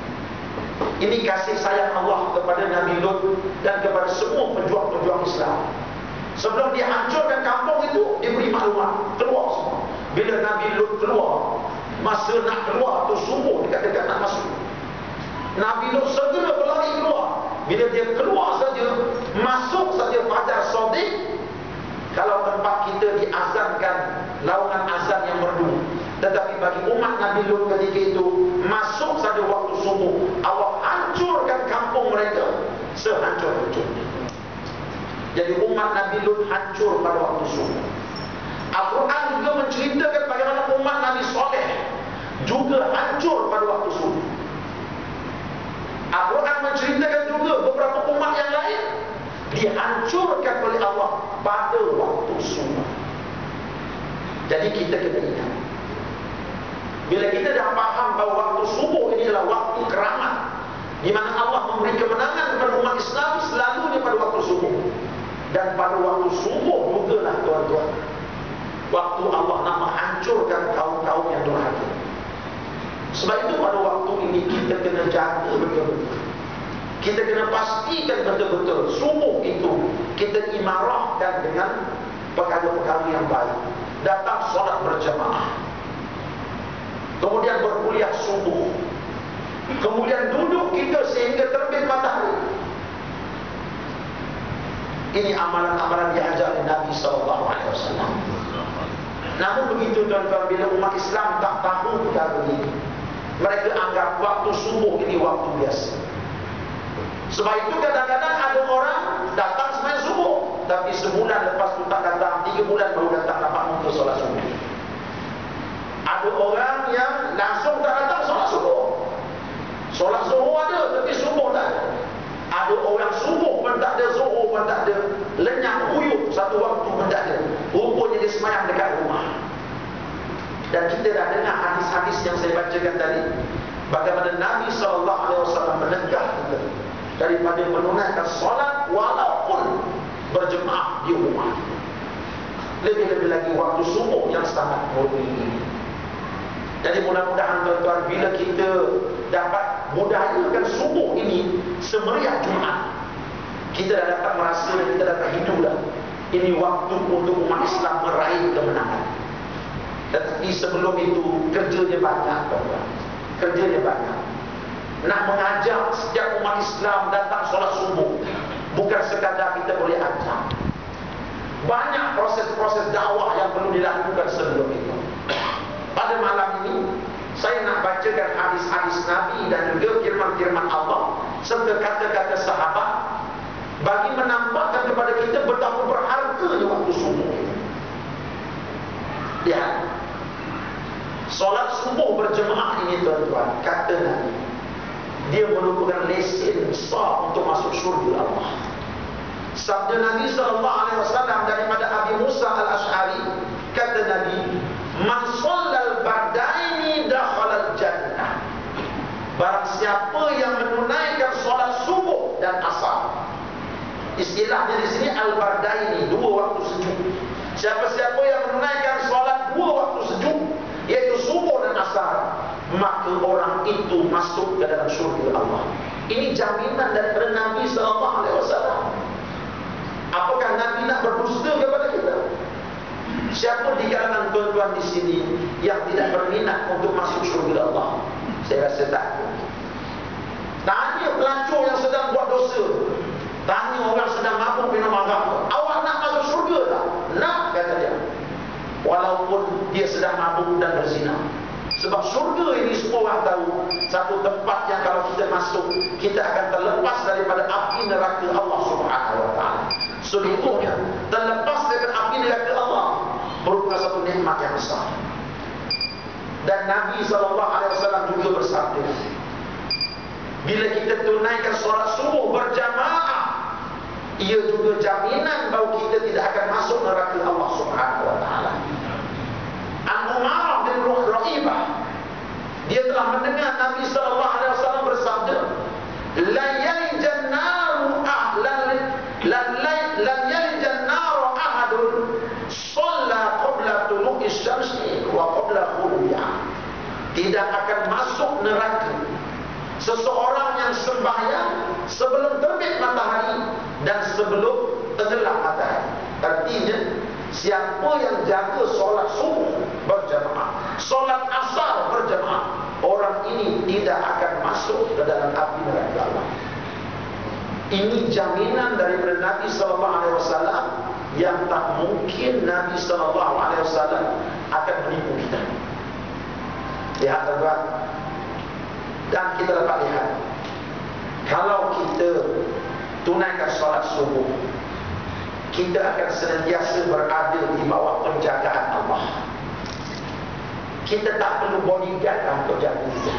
Ini kasih sayang Allah kepada Nabi Lut dan kepada semua pejuang-pejuang Islam. Sebelum dia hancurkan kampung itu, dia beri maklumat, keluar semua. Bila Nabi Lut keluar, masa nak keluar tu subuh, dekat-dekat nak masuk, Nabi Lut segera berlari keluar. Bila dia keluar saja, masuk saja fajar shadiq. Kalau tempat kita diazankan laungan azan yang merdu, tetapi bagi umat Nabi Lut ketika itu, masuk saja waktu subuh, Allah hancurkan kampung mereka sehancur-hancurnya. Jadi umat Nabi Lut hancur pada waktu subuh. Al-Quran juga menceritakan bagaimana umat Nabi Saleh juga hancur pada waktu subuh. Al-Quran menceritakan juga beberapa umat yang lain dihancurkan oleh Allah pada waktu subuh. Jadi kita kena ingat, bila kita dah faham bahawa waktu subuh ini adalah waktu keramat, di mana Allah memberi kemenangan kepada umat Islam selalunya pada waktu subuh. Dan pada waktu subuh juga lah tuan-tuan, waktu Allah nak menghancurkan kaum-kaum yang durhaka. Sebab itu pada waktu ini kita kena jaga betul-betul. Kita kena pastikan betul-betul subuh itu kita imarahkan dengan perkara-perkara yang baik. Datang solat berjamaah, kemudian berkuliah subuh, kemudian duduk kita sehingga terbit matahari. Ini amalan-amalan diajar oleh Nabi SAW. Namun begitu tuan-tuan, bila umat Islam tak tahu perkara ini, mereka anggap waktu subuh ini waktu biasa. Sebab itu kadang-kadang ada orang datang sembahyang subuh, tapi sebulan lepas tu tak datang, 3 bulan baru datang dapat muka solat subuh. Ada orang yang langsung tak datang solat subuh. Solat zuhur ada, tapi subuh tak ada. Ada orang subuh pun tak ada, zuhur pun tak ada, lenyap huyuk satu waktu pun tak ada. Rupanya dia sembahyang dekat rumah. Dan kita dah dengar hadis-hadis yang saya bacakan tadi, bagaimana Nabi SAW menegah kita daripada menunaikan solat walaupun berjemaah di rumah. Lebih-lebih lagi waktu subuh yang sangat murni ini. Jadi mudah-mudahan tuan-tuan, bila kita dapat budayakan subuh ini semeriah Jumaat, kita dah dapat merasa, kita dapat hidup dah. Ini waktu untuk umat Islam meraih kemenangan. Tetapi sebelum itu kerjanya banyak tuan-tuan. Kerjanya banyak. Nak mengajak setiap umat Islam datang solat subuh, bukan sekadar kita boleh ajak. Banyak proses-proses dakwah yang perlu dilakukan sebelum itu. Pada malam ini saya nak bacakan hadis-hadis Nabi dan juga firman-firman Allah serta kata-kata sahabat bagi menampakkan kepada kita betapa berharganya waktu subuh itu. Lihat, solat subuh berjemaah ini tuan-tuan, kata Nabi, dia merupakan lesen besar untuk masuk syurga Allah. Sabda Nabi SAW daripada Abi Musa al-Ash'ari, kata Nabi, man shallal bardaini dakhalal jannah. Barang siapa yang menunaikan solat subuh dan asar. Istilahnya di sini al-bardaini, 2 waktu sejuk. Siapa-siapa yang menunaikan solat 2 waktu sejuk, yaitu subuh dan asar, maka maka orang itu masuk ke dalam syurga Allah. Ini jaminan daripada Nabi SAW. Apakah Nabi nak berdusta kepada kita? Siapa di kalangan tuan-tuan di sini yang tidak berminat untuk masuk syurga Allah? Saya rasa tak. Tanya pelacur yang sedang buat dosa, tanya orang sedang mabuk minum arak, awak nak masuk syurga tak? Nak, kata dia. Walaupun dia sedang mabuk dan berzina. Sebab syurga ini semua orang tahu, satu tempat yang kalau kita masuk, kita akan terlepas daripada api neraka Allah Subhanahu wa taala. Seluruhnya terlepas daripada api neraka Allah merupakan satu nikmat yang besar. Dan Nabi SAW juga bersabda, bila kita tunaikan solat subuh berjamaah, ia juga jaminan bahawa kita tidak akan masuk neraka Allah Subhanahu wa taala. An-Umarah bin Raibah, dia telah mendengar Nabi SAW bersabda, la yaljan naru lan yaljan naru ahadun shalla qabla tulu'i syamsi wa qabla ghurubiha. Tidak akan masuk neraka seseorang yang sembahyang sebelum terbit matahari dan sebelum tenggelam matahari. Artinya, siapa yang jaga solat subuh berjamaah, solat asar berjamaah, orang ini tidak akan masuk ke dalam api neraka Allah. Ini jaminan daripada Nabi SAW yang tak mungkin Nabi SAW akan menipu kita. Lihat tuan-tuan, dan kita dapat lihat, kalau kita tunaikan solat subuh, kita akan senantiasa berada di bawah penjagaan Allah. Kita tak perlu bodyguard untuk jaga kita.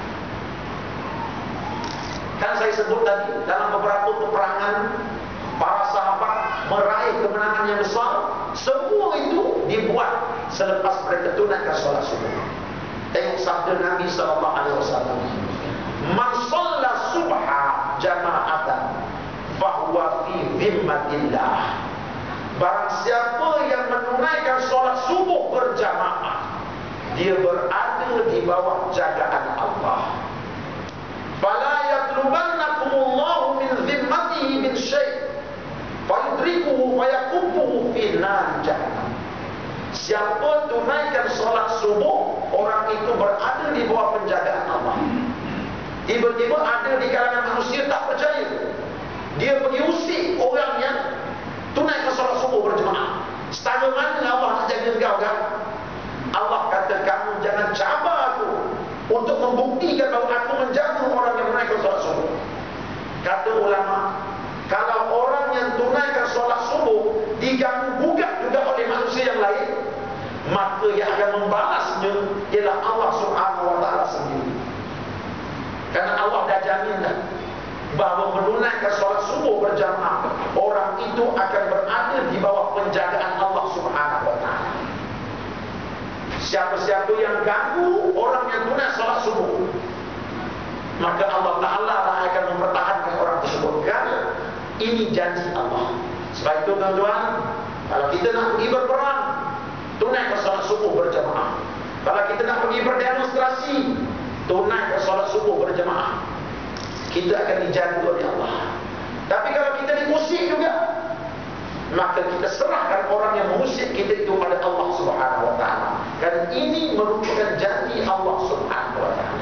Kan saya sebut tadi, dalam beberapa peperangan para sahabat meraih kemenangan yang besar, semua itu dibuat selepas mereka tunaikan solat subuh. Tengok sabda Nabi SAW, man shalla subha jama'atan fahuwa fi zimmatillah. Barang siapa yang menunaikan solat subuh berjamaah, dia berada di bawah jagaan Allah. Fala yatlubannakumullahu min zimmatihi min syai' fayudrikuhu fayakubbuhu fi nar jahannam. Siapa tunaikan solat subuh, orang itu berada di bawah penjagaan Allah. Tiba-tiba ada di kalangan manusia tak percaya, dia pergi usik orang yang tunaikan solat subuh berjemaah. Setara mana Allah nak jaga kau kan? Allah kata, kamu jangan cabar aku untuk membuktikan bahawa aku menjaga orang yang tunaikan solat subuh. Kata ulama, kalau orang yang tunaikan solat subuh diganggu gugat juga oleh manusia yang lain, maka yang akan membalasnya ialah Allah Subhanahu wa taala sendiri. Karena Allah dah jamin dah bahawa menunaikan solat subuh berjamaah, orang itu akan berada di bawah penjagaan Allah Subhanahu wa taala. Siapa-siapa yang ganggu orang yang tunaikan solat subuh, maka Allah Ta'ala akan mempertahankan orang tersebut. Kerana ini janji Allah. Sebab itu tuan-tuan, kalau kita nak pergi berperang, tunaikan solat subuh berjamaah. Kalau kita nak pergi berdemonstrasi, tunaikan solat subuh berjamaah. Kita akan dijaga oleh Allah. Tapi kalau kita diusik juga, maka kita serahkan orang yang mengusik kita itu pada Allah Subhanahu wa taala. Dan ini merupakan janji Allah Subhanahu wa taala.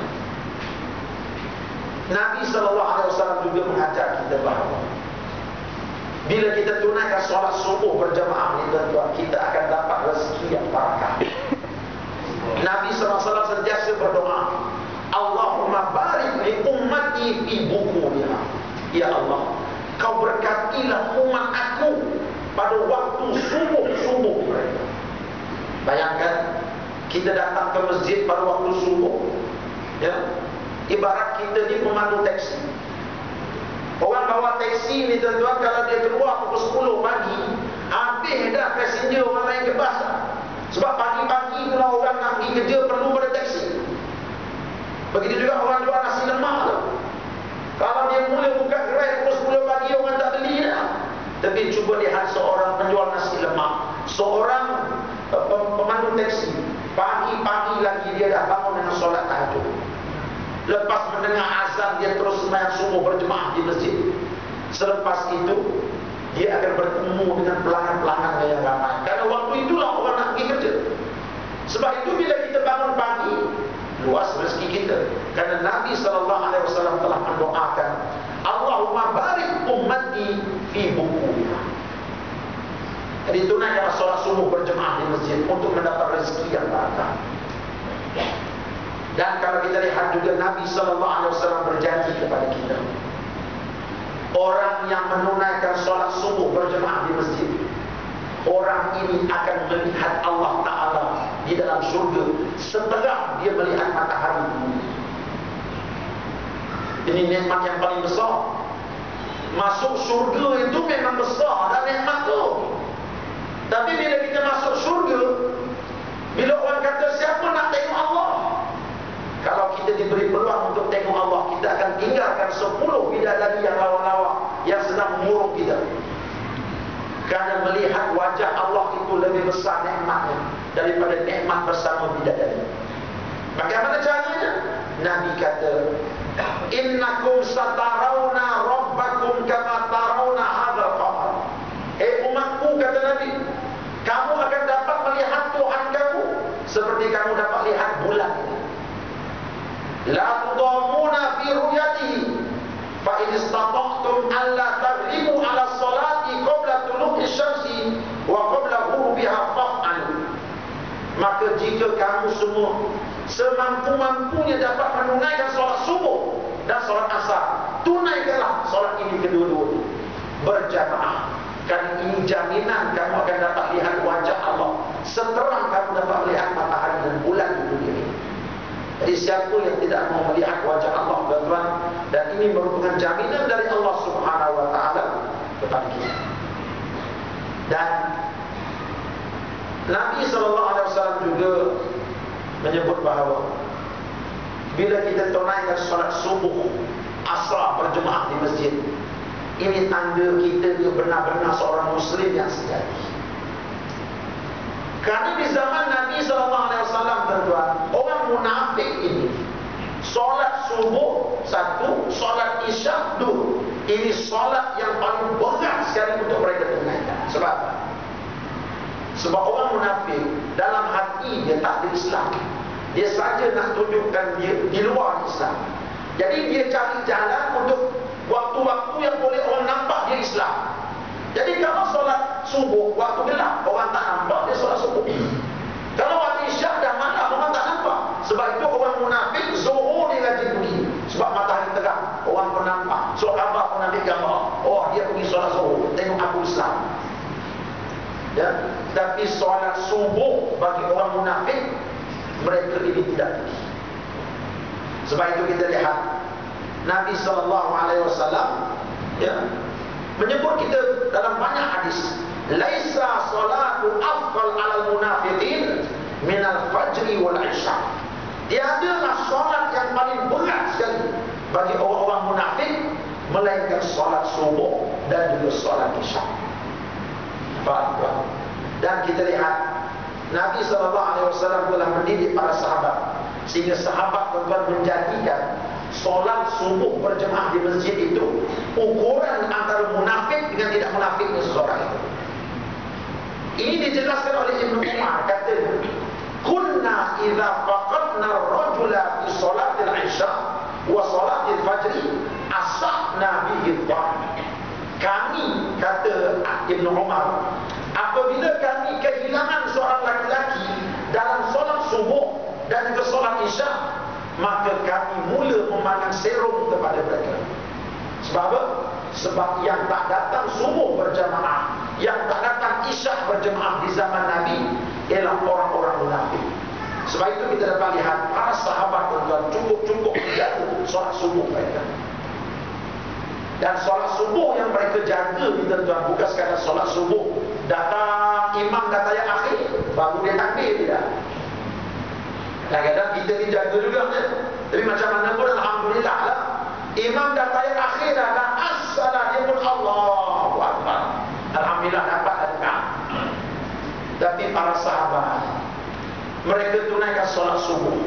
Nabi SAW juga mengajar kita bahawa bila kita tunaikan solat subuh berjamaah ni tuan-tuan, kita akan dapat rezeki yang barakah. Nabi SAW sentiasa berdoa, Allahumma barik li ummati fi bukuriha. Ya Allah, kau berkatilah umat aku pada waktu subuh-subuh mereka. Bayangkan, kita datang ke masjid pada waktu subuh, ya, ibarat kita ni pemandu taksi. Orang bawa taksi ni tuan-tuan, kalau dia keluar pukul 10 pagi, habis dah passenger orang lain kebas dah. Sebab pagi-pagi kalau orang nak pergi kerja perlu pada taksi. Begitu juga orang jual nasi lemak tu. Kalau dia mula buka gerai pukul 10 pagi, orang tak beli dah. Tapi cuba lihat seorang penjual nasi lemak, seorang pemandu taksi, pagi-pagi lagi dia dah bangun dengan solat tahajud. Lepas mendengar azan, dia terus sembahyang subuh berjemaah di masjid. Selepas itu, dia akan bertemu dengan pelanggan-pelanggan yang ramai. Karena waktu itulah orang nak pergi kerja. Sebab itu bila kita bangun pagi, luas rezeki kita. Karena Nabi SAW telah mendoakan, Allahumma barik ummati fi bukunya. Jadi tunaikan solat subuh berjemaah di masjid untuk mendapat rezeki yang barakah. Dan kalau kita lihat juga Nabi SAW berjanji kepada kita, orang yang menunaikan solat subuh berjemaah di masjid, orang ini akan melihat Allah Ta'ala di dalam surga setelah dia melihat matahari bumi. Ini nikmat yang paling besar. Masuk surga itu memang besar dan nikmat tu. Tapi bila kita masuk surga, bila orang kata siapa nak tengok Allah, kalau kita diberi peluang untuk tengok Allah, kita akan tinggalkan 10 bidadari yang lawa-lawa yang sedang mengurung kita. Kerana melihat wajah Allah itu lebih besar nikmatnya daripada nikmat bersama bidadari. Bagaimana caranya? Nabi kata, innakum satarawna rabbakum kama tarawna hadzal qamar. Umatku, kata Nabi, kamu akan dapat melihat Tuhan kamu seperti kamu dapat lihat bulan ini. La tudamuna fi ru'yatihi fa in istata'tum an la taghlibu 'ala salati qabla tulu'i syamsi wa qabla ghurubiha faf'alu. Maka jika kamu semua semampu-mampunya dapat menunaikan solat subuh dan solat asar, tunaikanlah solat ini kedua-duanya berjamaah. Karena ini jaminan kamu akan dapat lihat wajah Allah seterang kamu dapat melihat matahari dan bulan di dunia ini. Jadi siapa yang tidak mau melihat wajah Allah, tuan-tuan, dan ini merupakan jaminan dari Allah Subhanahu wa taala kepada kita. Dan Nabi SAW juga menyebut bahawa bila kita tunaikan solat subuh asar berjemaah di masjid, ini tanda kita dia benar-benar seorang Muslim yang sejati. Kerana di zaman Nabi SAW, tuan-tuan, orang munafik ini solat subuh 1, solat isyak 2. Ini solat yang paling berat sekali untuk mereka tunaikan. Sebab apa? Sebab orang munafik dalam hati dia tak ada Islam. Dia saja nak tunjukkan dia di luar Islam. Jadi dia cari jalan untuk waktu-waktu yang boleh orang nampak dia Islam. Jadi kalau solat subuh waktu gelap, orang tak nampak dia solat subuh. Kalau waktu isyak dah malam, orang tak nampak. Sebab itu orang munafik zuhur dia rajin pergi. Sebab matahari terang, orang pun nampak. So abah pun ambil gambar, oh dia pergi solat zuhur, tengok aku Islam. Ya, tapi solat subuh bagi orang munafik, mereka ini tidak pergi. Sebab itu kita lihat Nabi SAW menyebut kita dalam banyak hadis, laisa salatu afdal 'alal munafiqin minal fajri wal isya. Tiadalah solat yang paling berat sekali bagi orang-orang munafik melainkan solat subuh dan juga solat isya. Dan kita lihat Nabi SAW telah mendidik para sahabat, sehingga sahabat tuan-tuan menjadikan solat subuh berjemaah di masjid itu ukuran antara munafik dengan tidak munafiknya seseorang itu. Ini dijelaskan oleh Ibnu Umar, kata, kunna idza faqadna ar-rajula fi salatil isya wa salatil fajri asahna bihi dhann. Kami, kata Ibnu Umar, apabila kami kehilangan seorang laki-laki dalam solat subuh dan juga solat isya, maka kami mula memandang serum kepada mereka. Sebab apa? Sebab yang tak datang subuh berjamaah, yang tak datang isyak berjamaah di zaman Nabi ialah orang-orang munafik. Sebab itu kita dapat lihat para sahabat tuan-tuan cukup menjaga solat subuh mereka. Dan solat subuh yang mereka jaga ni tuan-tuan bukan sekadar solat subuh datang imam dah tayat akhir baru dia takbir, tidak. Kadang-kadang kita dijaga juga kan? Tapi macam mana pun alhamdulillah lah, imam dah tayat akhir dah, dan as-salat dia pun Allahu Akbar, alhamdulillah dapat adab. Tapi para sahabat mereka tunaikan solat subuh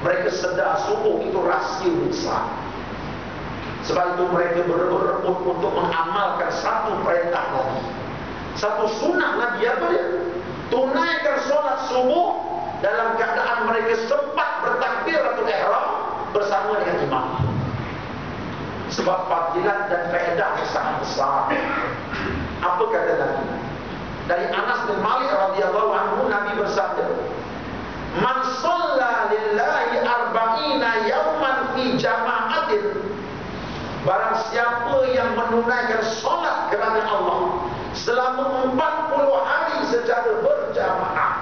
Mereka sedar subuh itu rahsia besar. Sebab itu mereka berebut untuk mengamalkan satu perintah Nabi, satu sunnah Nabi. Apa dia? Tunaikan solat subuh dalam keadaan mereka sempat bertakbiratul ihram bersama dengan imam. Sebab fadilat dan faedah yang sangat besar. Apa kata Nabi? Dari Anas bin Malik radhiyallahu anhu, Nabi bersabda, "Man shalla lillahi arba'ina yawman fi jama'atin." Barang siapa yang menunaikan solat kerana Allah selama 40 hari secara berjamaah,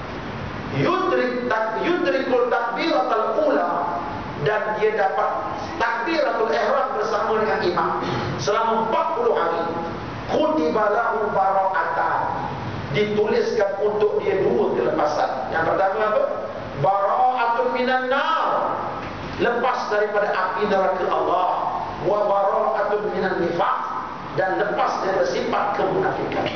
yudrikul takbiratul ula, dan dia dapat takbiratul ihram bersama dengan imam selama 40 hari, kutiba lahu bara'atan, dituliskan untuk dia dua kelepasan. Yang pertama apa? Bara'atun minan nar, lepas daripada api neraka Allah. Wa bara'atun minan nifaq, dan lepas daripada sifat kemunafikan.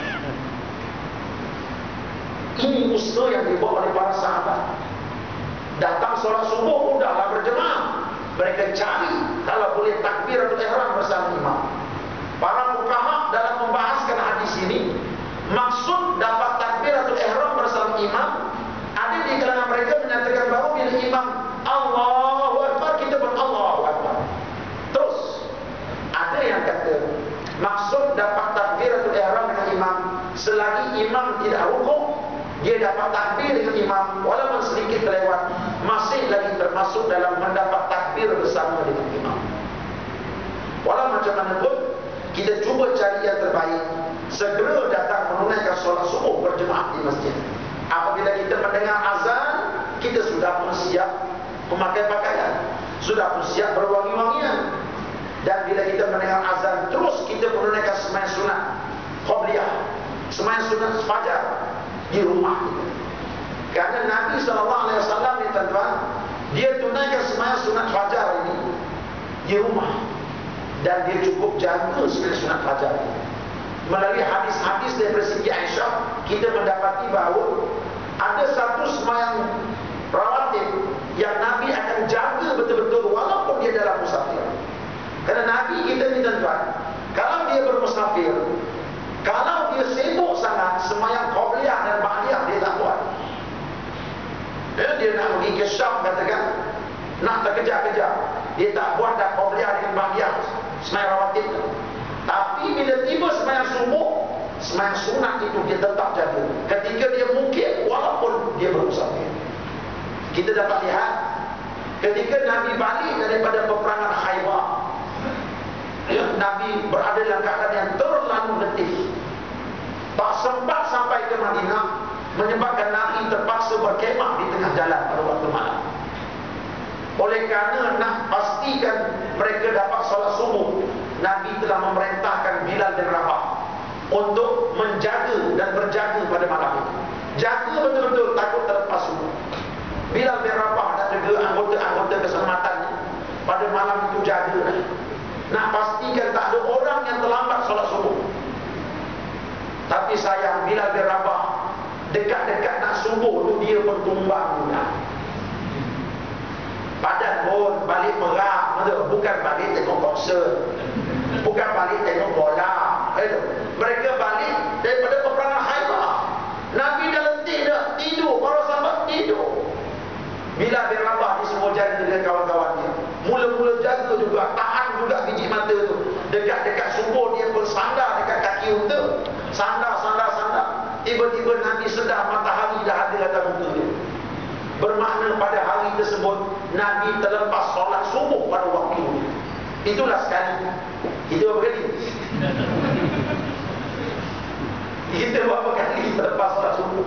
Ini usaha yang dibuat oleh para sahabat. Datang solat subuh mudahlah berjemaah. Mereka cari kalau boleh takbiratul ihram bersama imam. Para fuqaha dalam membahaskan hadis ini, maksud dapat takbiratul ihram bersama imam, ada di kalangan mereka menyatakan bahawa bila imam Allahu Akbar, kita pun Allahu Akbar. Terus ada yang kata maksud dapat takbiratul ihram dengan imam, selagi imam tidak rukuk, dia dapat takbir dengan imam walaupun sedikit terlewat, masih lagi termasuk dalam mendapat takbir bersama dengan imam. Walau macam mana pun, kita cuba cari yang terbaik, segera datang menunaikan solat subuh berjemaah di masjid. Apabila kita mendengar azan, kita sudah pun siap memakai pakaian, sudah pun siap berwangi-wangian. Dan bila kita mendengar azan, terus kita menunaikan sembahyang sunat qabliyah, sembahyang sunat fajar di rumah kita. Kerana Nabi SAW ni tuan-tuan, dia tunaikan sembahyang sunat fajar ini di rumah, dan dia cukup jaga sembahyang sunat fajar. Melalui hadis-hadis daripada Siti Aisyah, kita mendapati bahawa ada satu sembahyang rawatib yang Nabi akan jaga betul-betul walaupun dia dalam musafir. Kerana Nabi kita ni tuan-tuan, kalau dia bermusafir, kalau dia sibuk sangat, sembahyang qabliyah dan ba'diyah dia tak buat. Dia nak pergi ke Syam katakan, nak terkejar-kejar, dia tak buat dah qabliyah dengan ba'diyah, sembahyang rawatib tu. Tapi bila tiba sembahyang subuh, sembahyang sunat itu dia tetap jaga ketika dia mungkin walaupun dia bermusafir. Kita dapat lihat ketika Nabi balik daripada peperangan Khaybar, Nabi berada dalam keadaan yang terlalu letih, tak sempat sampai ke Madinah, menyebabkan Nabi terpaksa berkemah di tengah jalan pada waktu malam. Oleh kerana nak pastikan mereka dapat solat subuh, Nabi telah memerintahkan Bilal bin Rabah untuk menjaga dan berjaga pada malam itu. Jaga betul-betul, takut terlepas subuh. Bilal bin Rabah nak jaga anggota-anggota keselamatannya pada malam itu, jaga nak pastikan tak ada orang yang terlambat solat subuh. Tapi sayang, Bilal bin Rabah dekat-dekat nak subuh tu dia pun tumbang juga. Badan pun balik merah, bukan balik tengok boxer, bukan balik tengok bola. Mereka balik daripada peperangan Khaybar. Nabi dah letih dah, tidur, para sahabat tidur. Bilal bin Rabah disuruh jaga dengan kawan-kawan dia. Mula-mula jaga juga, tahan juga biji mata tu. Dekat-dekat subuh dia pun sandar dekat kaki unta. Sandar. Tiba-tiba Nabi sedar matahari dah ada atas muka dia. Bermakna pada hari tersebut Nabi terlepas solat subuh pada waktu itu. Itulah sekali. Itu berapa kali? Kita berapa kali terlepas solat subuh?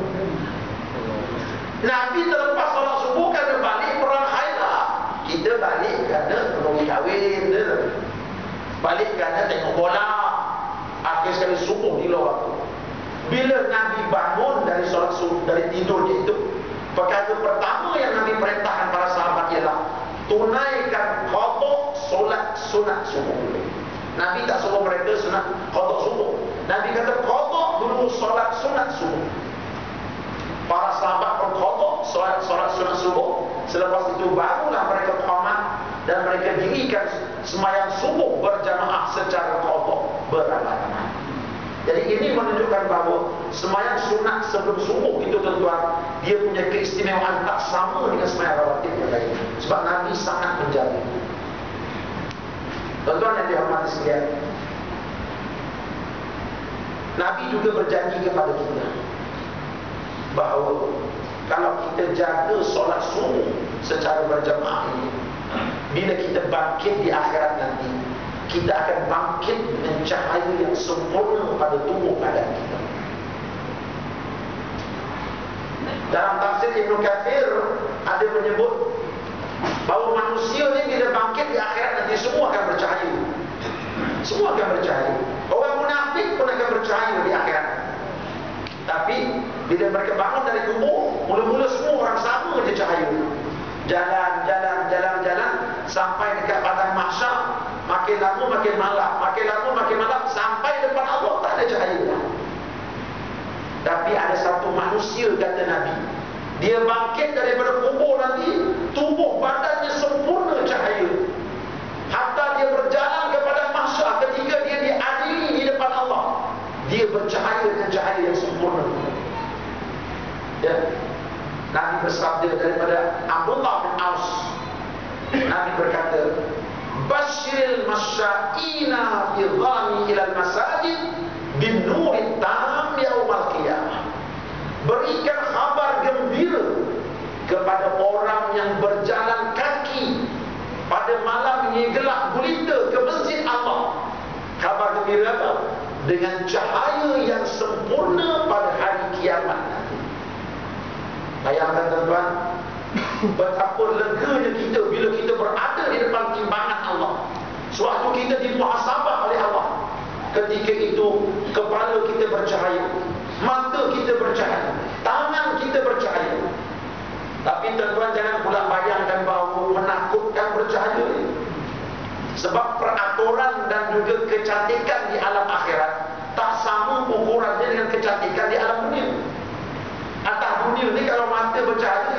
Nabi terlepas solat subuh kerana balik perang Khaybar. Kita balik kerana pergi kahwin, balik kerana tengok bola. Akhir sekali subuh di luar tu. Bila Nabi bangun dari solat subuh, dari tidurnya itu, perkara pertama yang Nabi perintahkan para sahabat ialah tunaikan qada solat sunat subuh. Nabi tak suruh mereka sunat qada subuh. Nabi kata qada dulu solat sunat subuh. Para sahabat berqada solat sunat subuh Selepas itu barulah mereka qamat dan mereka dirikan sembahyang subuh berjamaah secara kelompok beramai-ramai. Jadi ini menunjukkan bahawa sembahyang sunat sebelum subuh itu tuan-tuan, dia punya keistimewaan tak sama dengan sembahyang rawatib yang lain. Sebab Nabi sangat menjaga. Tuan-tuan yang dihormati sekalian, Nabi juga berjanji kepada kita bahawa kalau kita jaga solat subuh secara berjamaah ini, bila kita bangkit di akhirat nanti, kita akan bangkit dengan cahaya yang sempurna pada tubuh badan kita. Dalam tafsir Ibn Kathir ada menyebut bahawa manusia ni bila bangkit di akhirat nanti semua akan bercahaya. Semua akan bercahaya. Orang munafik pun akan bercahaya di akhirat. Tapi bila mereka bangun dari kubur, mula-mula semua orang sama je cahaya. Jalan sampai dekat padang mahsyar, makin lama makin malam, sampai depan Allah tak ada cahaya. Tapi ada satu manusia, kata Nabi, dia bangkit daripada kubur nanti, tubuh badannya sempurna cahaya. Hatta dia berjalan ke padang mahsyar, ketika dia diadili di depan Allah, dia bercahaya dengan cahaya yang sempurna. Ya. Nabi bersabda daripada Abdullah bin Aus, Nabi berkata, Bashiril masya'ina idhami ilal masajid bin nurit tam yaumal qiyamah. Berikan khabar gembira kepada orang yang berjalan kaki pada malam yang gelap gulita ke masjid Allah. Khabar gembira apa? Dengan cahaya yang sempurna pada hari kiamat nanti. Bayangkan tuan-tuan, betapa leganya kita bila kita berada di depan timbangan Allah. Suatu kita dimuhasabah oleh Allah. Ketika itu kepala kita bercahaya, mata kita bercahaya, tangan kita bercahaya. Tapi tuan-tuan jangan pula bayangkan bahawa menakutkan bercahaya. Sebab peraturan dan juga kecantikan di alam akhirat tak sama ukurannya dengan kecantikan di alam dunia. Atas dunia ni kalau mata bercahaya